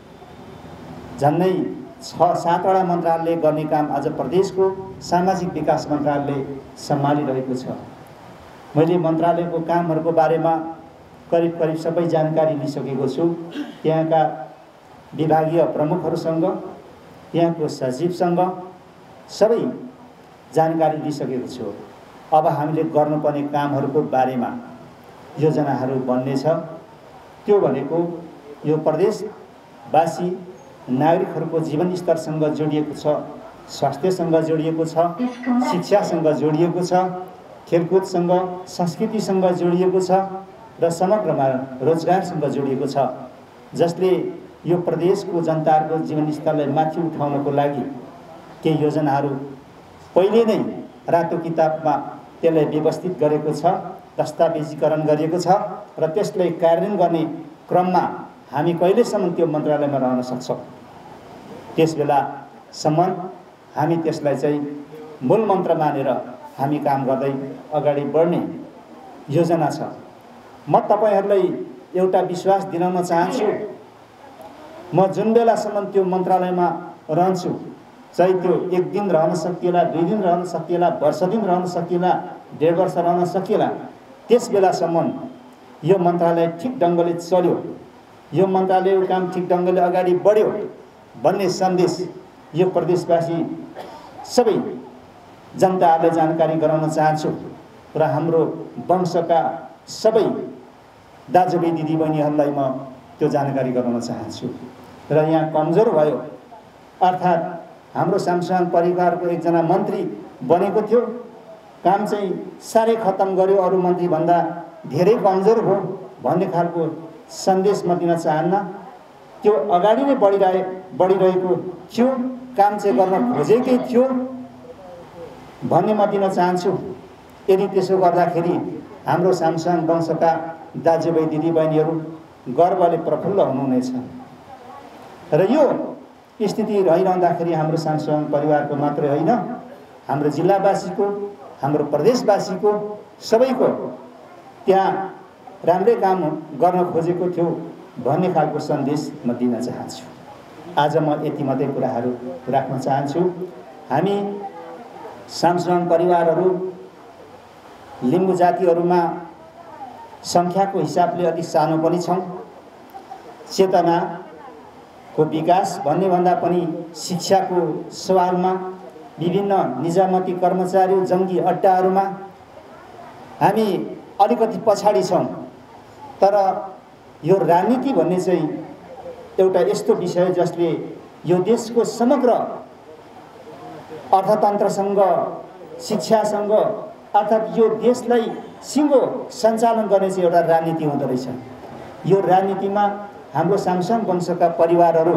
झन्डै छ सातवटा मन्त्रालयले गर्ने काम आज प्रदेशको सामाजिक विकास मन्त्रालयले सम्हालिरहेको छ। मैले मन्त्रालयको कामहरूको बारेमा करिब करिब सबै जानकारी लिइसकेको छु। त्यहाँका विभागीय प्रमुखहरूसँग, त्यहाँको सचिवसँग सबै जानकारी लिइसकेको छु। अब हामीले गर्नुपर्ने कामहरूको बारेमा योजनाहरू बन्नेछ। त्यो भनेको यो प्रदेशवासी नागरिकहरूको जीवन स्तरसँग जोडिएको छ, स्वास्थ्यसँग जोडिएको छ, शिक्षासँग जोडिएको छ, खेलकुदसँग, संस्कृतिसँग जोडिएको छ र समग्रमा रोजगारसँग जोडिएको छ, जसले यो प्रदेशको जनताहरूको जीवन स्तरलाई माथि उठाउनको लागि केही योजनाहरू पहिले नै रातो किताबमा त्यसलाई व्यवस्थित गरेको छ, दस्तावेजीकरण गरिएको छ र त्यसलाई कार्यान्वयन गर्ने क्रममा हामी कहिलेसम्म त्यो मन्त्रालयमा रहन सक्छौँ, त्यस बेलासम्म हामी त्यसलाई चाहिँ मूल मन्त्र मानेर हामी काम गर्दै अगाडि बढ्ने योजना छ। म तपाईहरूलाई एउटा विश्वास दिलाउन चाहन्छु, म जुन बेलासम्म त्यो मन्त्रालयमा रहन्छु, चाहे त्यो एक दिन रहन सकिएला, दुई दिन रहन सकिएला, वर्ष दिन रहन सकिएला, डेढ वर्ष रहन सकिएला, त्यस बेलासम्म यो मन्त्रालय ठिक ढङ्गले चल्यो, यो मन्त्रालयको काम ठिक ढङ्गले अगाडि बढ्यो भन्ने सन्देश यो प्रदेशवासी सबै जनताहरूलाई जानकारी गराउन चाहन्छु र हाम्रो वंशका सबै दाजुभाइ दिदीबहिनीहरूलाई म त्यो जानकारी गराउन चाहन्छु। र यहाँ कमजोर भयो, अर्थात् हाम्रो सामसुवाङ परिवारको एकजना मन्त्री बनेको थियो, काम चाहिँ साह्रै खत्तम गर्यो, अरू मन्त्रीभन्दा धेरै कमजोर हो भन्ने खालको सन्देश म दिन चाहन्न। त्यो अगाडि नै बढिरहे बढिरहेको थियो, काम चाहिँ गर्न खोजेकै थियो भन्ने म दिन चाहन्छु। यदि त्यसो गर्दाखेरि हाम्रो सामसुवाङ वंशका दाजुभाइ दिदीबहिनीहरू गर्वले प्रफुल्ल हुनुहुनेछ र यो स्थिति रहिरहँदाखेरि हाम्रो सामसुवाङ परिवारको मात्रै होइन, हाम्रो जिल्लावासीको, हाम्रो प्रदेशवासीको, सबैको त्यहाँ राम्रै काम गर्न खोजेको थियो भन्ने खालको सन्देश म दिन चाहन्छु। आज म यति मात्रै कुराहरू राख्न चाहन्छु। हामी सामसुवाङ परिवारहरू लिम्बू जातिहरूमा सङ्ख्याको हिसाबले अलिक सानो पनि छौँ। चेतनाको विकास भन्ने भन्दा पनि शिक्षाको सवालमा, विभिन्न निजामती कर्मचारी जङ्गी अड्डाहरूमा हामी अलिकति पछाडि छौँ। तर यो राजनीति भन्ने चाहिँ एउटा यस्तो विषय जसले यो देशको समग्र अर्थतन्त्रसँग, शिक्षासँग, अर्थात् यो देशलाई सिङ्गो सञ्चालन गर्ने चाहिँ एउटा राजनीति हुँदो रहेछ। यो राजनीतिमा हाम्रो सामसाङ वंशका परिवारहरू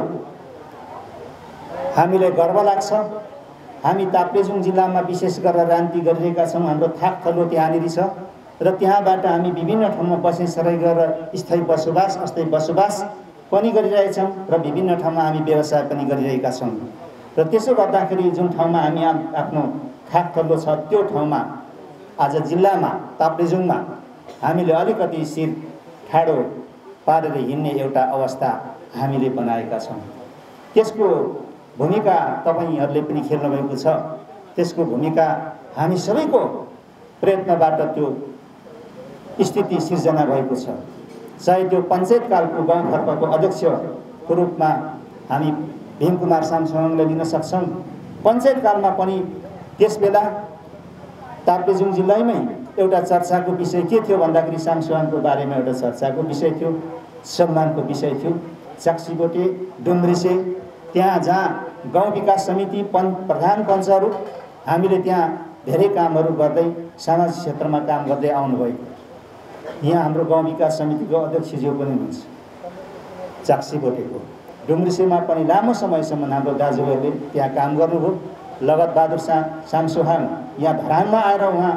हामीलाई गर्व लाग्छ। हामी ताप्लेजुङ जिल्लामा विशेष गरेर राजनीति गरिरहेका छौँ। हाम्रो थाक थलो त्यहाँनिर छ र त्यहाँबाट हामी विभिन्न ठाउँमा बसाइसराई गरेर स्थायी बसोबास, अस्थायी बसोबास पनि गरिरहेछौँ र विभिन्न ठाउँमा हामी व्यवसाय पनि गरिरहेका छौँ। र त्यसो गर्दाखेरि जुन ठाउँमा हामी आफ्नो थाक थलो छ त्यो ठाउँमा आज जिल्लामा ताप्लेजुङमा हामीले अलिकति शिर ठाडो पारेर हिँड्ने एउटा अवस्था हामीले बनाएका छौँ। त्यसको भूमिका तपाईँहरूले पनि खेल्नुभएको छ। त्यसको भूमिका हामी सबैको प्रयत्नबाट त्यो स्थिति सिर्जना भएको छ। चाहे त्यो पञ्चायतकालको गाउँघरको अध्यक्षको रूपमा हामी भीमकुमार सामसङलाई लिन सक्छौँ। पञ्चायतकालमा पनि त्यसबेला ताप्लेजुङ जिल्लामै एउटा चर्चाको विषय के थियो भन्दाखेरि सामसङको बारेमा एउटा चर्चाको विषय थियो, सम्मानको विषय थियो। चाक्सीबोटे, डुम्रिसे, त्यहाँ जहाँ गाउँ विकास समिति पञ्च प्रधान पञ्चहरू हामीले त्यहाँ धेरै कामहरू गर्दै सामाजिक क्षेत्रमा काम गर्दै आउनुभएको। यहाँ हाम्रो गाउँ विकास समितिको अध्यक्षज्यू पनि हुनुहुन्छ चाक्सीबोटेको। डुम्रिसेमा पनि लामो समयसम्म हाम्रो दाजुभाइले त्यहाँ काम गर्नुभयो। लगत बहादुर सा सामसोहाङ यहाँ धरानमा आएर उहाँ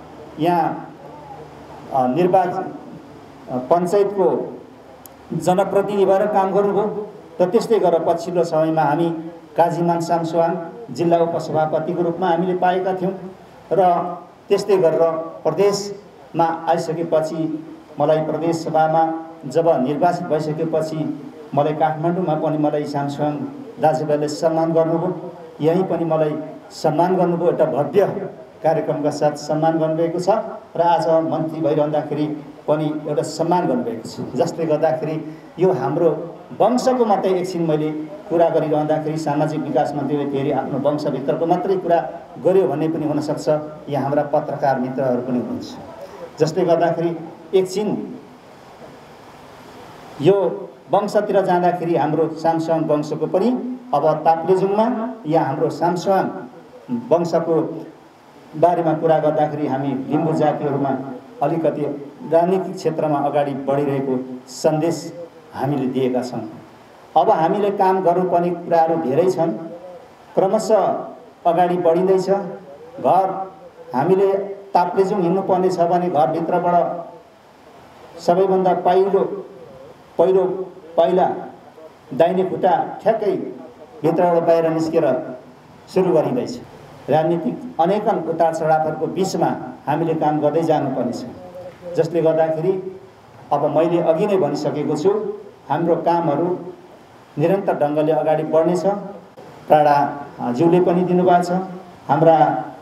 यहाँ निर्वाचन पञ्चायतको जनप्रतिनिधि भएर काम गर्नुभयो। र त्यस्तै गरेर पछिल्लो समयमा हामी काजीमान सामसोहाङ जिल्ला उपसभापतिको रूपमा हामीले पाएका थियौँ। र त्यस्तै गरेर प्रदेशमा आइसकेपछि मलाई प्रदेश सभामा जब निर्वाचित भइसकेपछि मलाई काठमाडौँमा पनि मलाई सामसोहाङ दाजुभाइले सम्मान गर्नुभयो। यहीँ पनि मलाई सम्मान गर्नुभयो। एउटा भव्य कार्यक्रमका साथ सम्मान गर्नुभएको छ र आज मन्त्री भइरहँदाखेरि पनि एउटा सम्मान गर्नुभएको छ। जसले गर्दाखेरि यो हाम्रो वंशको मात्रै एकछिन मैले कुरा गरिरहँदाखेरि सामाजिक विकास मन्त्रीले फेरि आफ्नो वंशभित्रको मात्रै कुरा गर्यो भन्ने पनि हुनसक्छ। यहाँ हाम्रा पत्रकार मित्रहरू पनि हुनुहुन्छ। जसले गर्दाखेरि एकछिन यो वंशतिर जाँदाखेरि हाम्रो सामसङ वंशको पनि अब ताप्लेजुङमा यहाँ हाम्रो सामसङ वंशको बारेमा कुरा गर्दाखेरि हामी लिम्बू जातिहरूमा अलिकति राजनीतिक क्षेत्रमा अगाडि बढिरहेको सन्देश हामीले दिएका छौँ। अब हामीले काम गर्नुपर्ने कुराहरू धेरै छन्। क्रमशः अगाडि बढिँदैछ। घर हामीले ताप्लेजुङ हिँड्नुपर्ने छ भने घरभित्रबाट सबैभन्दा पहिलो पहिलो पहिला दाहिने खुट्टा ठ्याक्कै भित्रबाट बाहिर निस्केर सुरु गरिँदैछ। राजनीतिक अनेकन उतार चढावहरूको बिचमा हामीले काम गर्दै जानुपर्नेछ। जसले गर्दाखेरि अब मैले अघि नै भनिसकेको छु, हाम्रो कामहरू निरन्तर ढङ्गले अगाडि बढ्नेछ। प्राडा ज्यूले पनि दिनुभएको छ। हाम्रा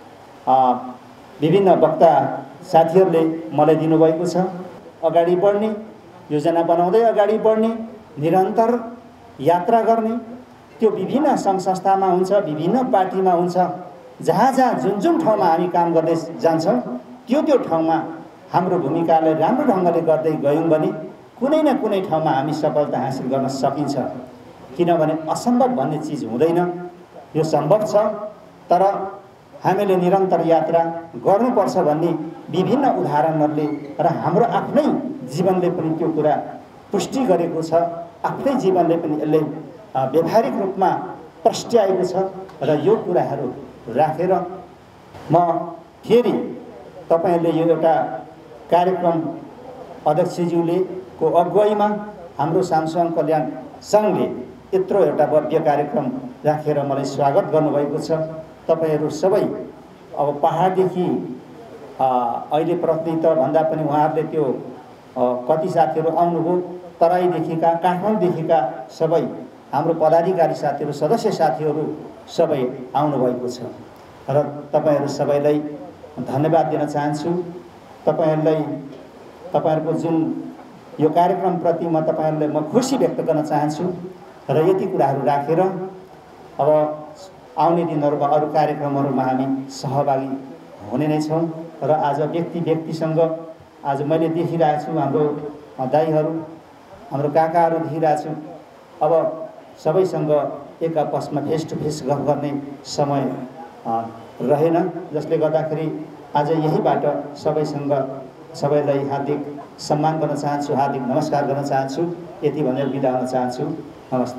विभिन्न वक्ता साथीहरूले मलाई दिनुभएको छ। अगाडि बढ्ने योजना बनाउँदै अगाडि बढ्ने, निरन्तर यात्रा गर्ने। त्यो विभिन्न सङ्घ संस्थामा हुन्छ, विभिन्न पार्टीमा हुन्छ। जहाँ जहाँ जुन जुन ठाउँमा हामी काम गर्दै जान्छौँ त्यो त्यो ठाउँमा हाम्रो भूमिकालाई राम्रो ढङ्गले गर्दै गयौँ भने कुनै न कुनै ठाउँमा हामी सफलता हासिल गर्न सकिन्छ। किनभने असम्भव भन्ने चिज हुँदैन, यो सम्भव छ। तर हामीले निरन्तर यात्रा गर्नुपर्छ भन्ने विभिन्न उदाहरणहरूले र हाम्रो आफ्नै जीवनले पनि त्यो कुरा पुष्टि गरेको छ। आफ्नै जीवनले पनि यसले व्यावहारिक रूपमा प्रस्ट्याएको छ। र यो कुराहरू राखेर म फेरि तपाईँहरूले यो एउटा कार्यक्रम अध्यक्षज्यूले को अगुवाईमा हाम्रो सामसङ कल्याण सङ्घले यत्रो एउटा भव्य कार्यक्रम राखेर मलाई स्वागत गर्नुभएको छ। तपाईँहरू सबै अब पहाडदेखि अहिले प्रति त भन्दा पनि उहाँहरूले त्यो कति साथीहरू आउनुभयो, तराईदेखिका, काठमाडौँदेखिका सबै हाम्रो पदाधिकारी साथीहरू, सदस्य साथीहरू सबै आउनुभएको छ। र तपाईँहरू सबैलाई धन्यवाद दिन चाहन्छु। तपाईँहरूलाई तपाईँहरूको जुन यो कार्यक्रमप्रति म तपाईँहरूलाई म खुसी व्यक्त गर्न चाहन्छु। र यति कुराहरू राखेर अब आउने दिनहरूमा अरू कार्यक्रमहरूमा हामी सहभागी हुने नै छौँ। र आज व्यक्ति व्यक्तिसँग आज मैले देखिरहेको छु हाम्रो दाइहरू हाम्रो काकाहरू देखिरहेको छु। अब सबैसँग एक आपसमा फेस टु फेस गफ गर्ने समय रहेन, जसले गर्दाखेरि आज यहीबाट सबैसँग सबैलाई हार्दिक सम्मान गर्न चाहन्छु, हार्दिक नमस्कार गर्न चाहन्छु। यति भनेर बिदा हुन चाहन्छु। नमस्ते।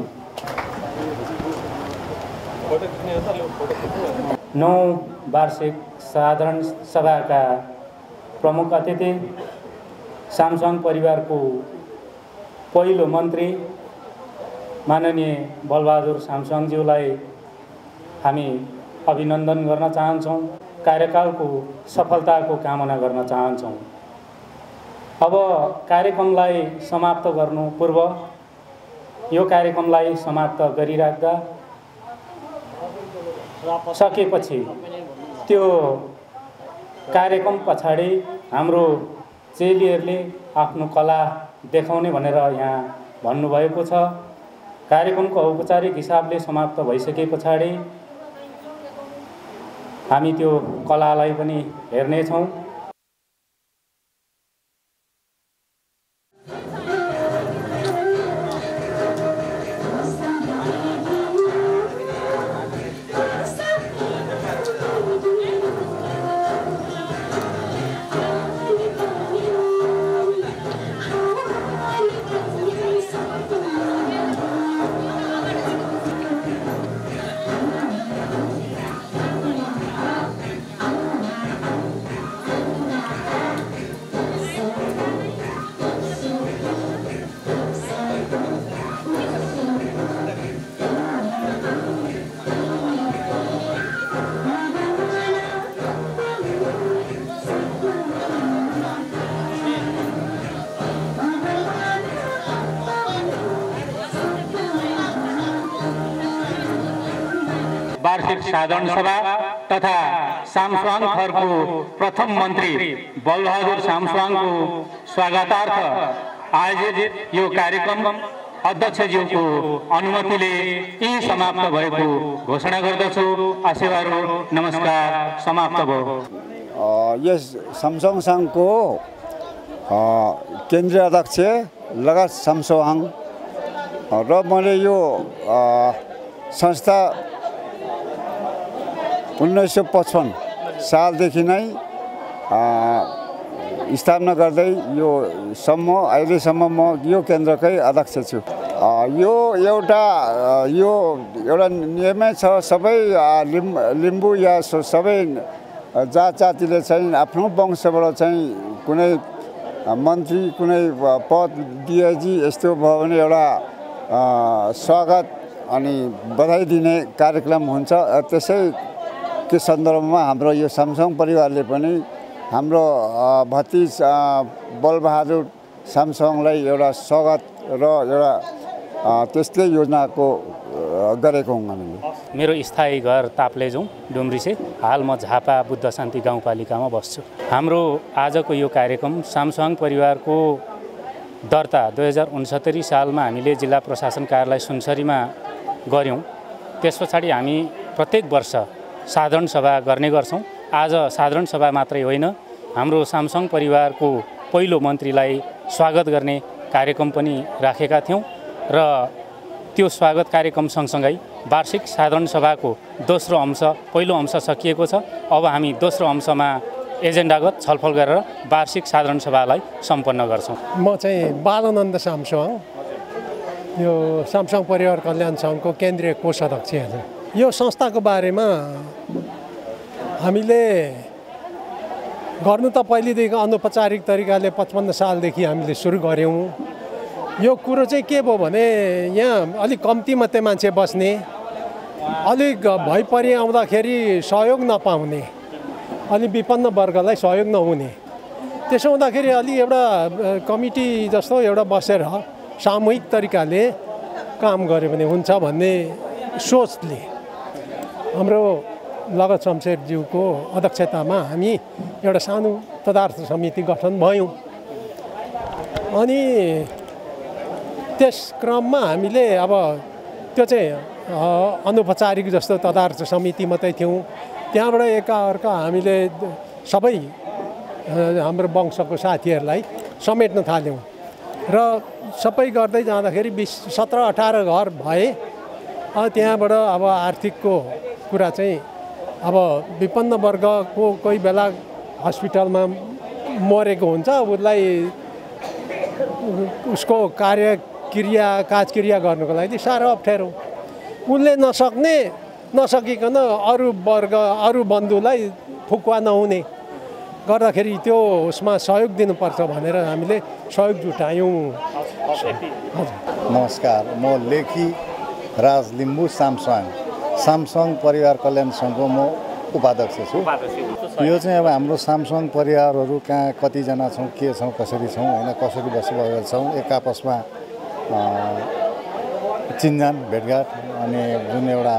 नौ वार्षिक साधारण सभाका प्रमुख अतिथि, सामसाङ परिवारको पहिलो मन्त्री माननीय बलबहादुर सामसाङज्यूलाई हामी अभिनन्दन गर्न चाहन्छौँ। कार्यकालको सफलताको कामना गर्न चाहन्छौँ। अब कार्यक्रमलाई समाप्त गर्नु पूर्व यो कार्यक्रमलाई समाप्त गरिराख्दा सकेपछि त्यो कार्यक्रम पछाडि हाम्रो चेलीहरूले आफ्नो कला देखाउने भनेर यहाँ भन्नुभएको छ। कार्यक्रमको औपचारिक हिसाबले समाप्त भइसके पछाडि हामी त्यो कलालाई पनि हेर्नेछौँ। वार्षिक साधारण सभा तथा सामसाङ थरको प्रथम मन्त्री बलबहादुर सामसाङको स्वागतार्थ आयोजित यो कार्यक्रम अध्यक्षज्यूको अनुमतिले यी समाप्त भएको घोषणा गर्दछु। आशीर्वाद नमस्कार समाप्त भयो। यस सामसाङ सङ्घको केन्द्रीय अध्यक्ष लगायत सामसाङ र मैले यो संस्था उन्नाइस सौ पचपन्न सालदेखि नै स्थापना गर्दै यो सम्म अहिलेसम्म म यो केन्द्रकै अध्यक्ष छु। यो एउटा यो एउटा नियमै छ, सबै लिम्बू या सबै जात जातिले चाहिँ आफ्नो वंशबाट चाहिँ कुनै मन्त्री कुनै पद डिआइजी यस्तो भयो भने एउटा स्वागत अनि बधाई दिने कार्यक्रम हुन्छ। त्यसै के सन्दर्भमा हाम्रो यो सामसाङ परिवारले पनि हाम्रो भतिज बलबहादुर सामसाङलाई एउटा स्वागत र एउटा त्यस्तै योजनाको गरेको हुँ हामीले। मेरो स्थायी घर ताप्लेजुङ डुम्रिसे, हाल म झापा बुद्ध शान्ति गाउँपालिकामा बस्छु। हाम्रो आजको यो कार्यक्रम सामसाङ परिवारको दर्ता दुई हजार उनसत्तरी सालमा हामीले जिल्ला प्रशासन कार्यालय सुनसरीमा गऱ्यौँ। त्यस पछाडि हामी प्रत्येक वर्ष साधारण सभा गर्ने गर्छौँ। आज साधारण सभा मात्रै होइन, हाम्रो सामसाङ परिवारको पहिलो मन्त्रीलाई स्वागत गर्ने कार्यक्रम पनि राखेका थियौँ र त्यो स्वागत कार्यक्रम सँगसँगै वार्षिक साधारण सभाको दोस्रो अंश पहिलो अंश सकिएको छ। अब हामी दोस्रो अंशमा एजेन्डागत छलफल गरेर वार्षिक साधारण सभालाई सम्पन्न गर्छौँ। म चाहिँ बालानन्द सामसाङ, यो सामसाङ परिवार कल्याण सङ्घको केन्द्रीय कोषाध्यक्ष हुँ। यो संस्थाको बारेमा हामीले गर्नु त पहिलेदेखि अनौपचारिक तरिकाले पचपन्न सालदेखि हामीले सुरु गऱ्यौँ। यो कुरो चाहिँ के भयो भने यहाँ अलिक कम्ती मात्रै मान्छे बस्ने, अलिक भइपरि आउँदाखेरि सहयोग नपाउने, अलि विपन्न वर्गलाई सहयोग नहुने, त्यसो हुँदाखेरि अलि एउटा कमिटी जस्तो एउटा बसेर सामूहिक तरिकाले काम गऱ्यो भने हुन्छ भन्ने सोचले हाम्रो लगत शमशेरज्यूको अध्यक्षतामा हामी एउटा सानो तदार्थ समिति गठन भयौँ। अनि त्यस क्रममा हामीले अब त्यो चाहिँ अनौपचारिक जस्तो तदार्थ समिति मात्रै थियौँ। त्यहाँबाट एकाअर्का हामीले सबै हाम्रो वंशको साथीहरूलाई समेट्न थाल्यौँ र सबै गर्दै जाँदाखेरि बिस सत्र अठार घर भए। त्यहाँबाट अब आर्थिकको कुरा चाहिँ अब विपन्न वर्गको कोही बेला हस्पिटलमा मरेको हुन्छ, उसलाई उसको कार्य क्रिया काजक्रिया गर्नुको लागि साह्रो अप्ठ्यारो। उसले नसक्ने नसकिकन अरू वर्ग अरू बन्धुलाई फुकुवा नहुने गर्दाखेरि त्यो उसमा सहयोग दिनुपर्छ भनेर हामीले सहयोग जुटायौँ। नमस्कार, म लेखी राज लिम्बू सामसाङ सामसाङ परिवार कल्याण सङ्घको म उपाध्यक्ष छु। यो चाहिँ अब हाम्रो सामसाङ परिवारहरू कहाँ कतिजना छौँ, के छौँ, कसरी छौँ होइन, कसरी बसोबास छौँ, एक आपसमा चिनजान भेटघाट अनि जुन एउटा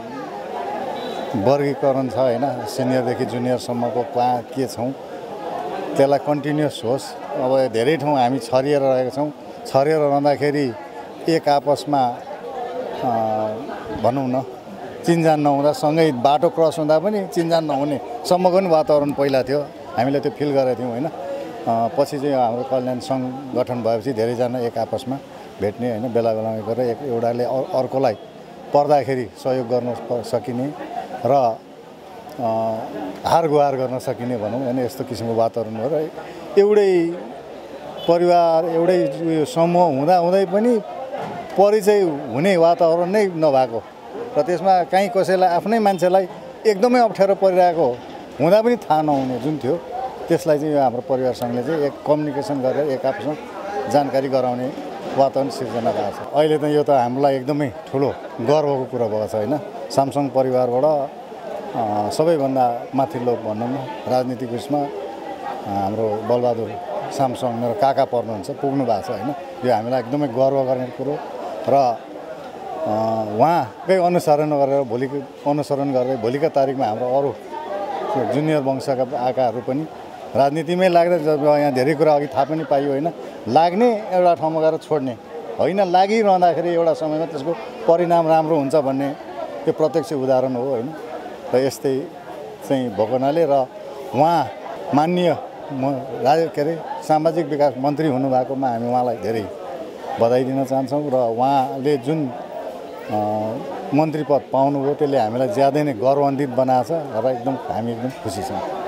वर्गीकरण छ होइन, सिनियरदेखि जुनियरसम्मको कहाँ के छौँ त्यसलाई कन्टिन्युस होस्। अब धेरै ठाउँ हामी छरिएर रहेका छौँ। छरिएर रहँदाखेरि एक आपसमा भनौँ न चिनजान नहुँदा सँगै बाटो क्रस हुँदा पनि चिनजान नहुने सम्मको पनि वातावरण पहिला थियो, हामीले त्यो फिल गरेका थियौँ होइन। पछि चाहिँ हाम्रो कल्याण सङ्घ गठन भएपछि धेरैजना एक आपसमा भेट्ने होइन, बेला बेलामा गरेर एक एउटाले अर्कोलाई पर्दाखेरि सहयोग गर्न सकिने र हार गुहार गर्न सकिने भनौँ होइन, यस्तो किसिमको वातावरण हो। र एउटै परिवार एउटै उयो समूह हुँदा हुँदै पनि परिचय हुने वातावरण नै नभएको र त्यसमा काहीँ कसैलाई आफ्नै मान्छेलाई एकदमै अप्ठ्यारो परिरहेको हुँदा पनि थाहा नहुने जुन थियो, त्यसलाई चाहिँ यो हाम्रो परिवार सङ्घले चाहिँ एक कम्युनिकेसन गरेर एक आपसमा जानकारी गराउने वातावरण सिर्जना भएको छ। अहिले त यो त हामीलाई एकदमै ठुलो गर्वको कुरा भएको छ होइन। सामसाङ परिवारबाट सबैभन्दा माथिल्लो भनौँ न राजनीतिक उसमा हाम्रो बलबहादुर सामसाङ मेरो काका पर्नुहुन्छ, पुग्नु भएको छ होइन। यो हामीलाई एकदमै गर्व गर्ने कुरो र उहाँकै अनुसरण गरेर भोलिको अनुसरण गरेर भोलिका तारिकमा हाम्रो अरू जुनियर वंशका आकाहरू पनि राजनीतिमै लाग्दा जब यहाँ धेरै कुरा अघि थाहा पनि पाइयो होइन, लाग्ने एउटा ठाउँमा गएर छोड्ने होइन, लागिरहँदाखेरि एउटा समयमा त्यसको परिणाम राम्रो हुन्छ भन्ने त्यो प्रत्यक्ष उदाहरण हो होइन। र यस्तै चाहिँ भएको हुनाले र उहाँ माननीय म राज के अरे सामाजिक विकास मन्त्री हुनुभएकोमा हामी उहाँलाई धेरै बधाई दिन चाहन्छौँ र उहाँले जुन मन्त्री पद पाउनुभयो त्यसले हामीलाई ज्यादै नै गौरवान्वित बनाएको छ र एकदम हामी एकदम खुसी छौँ।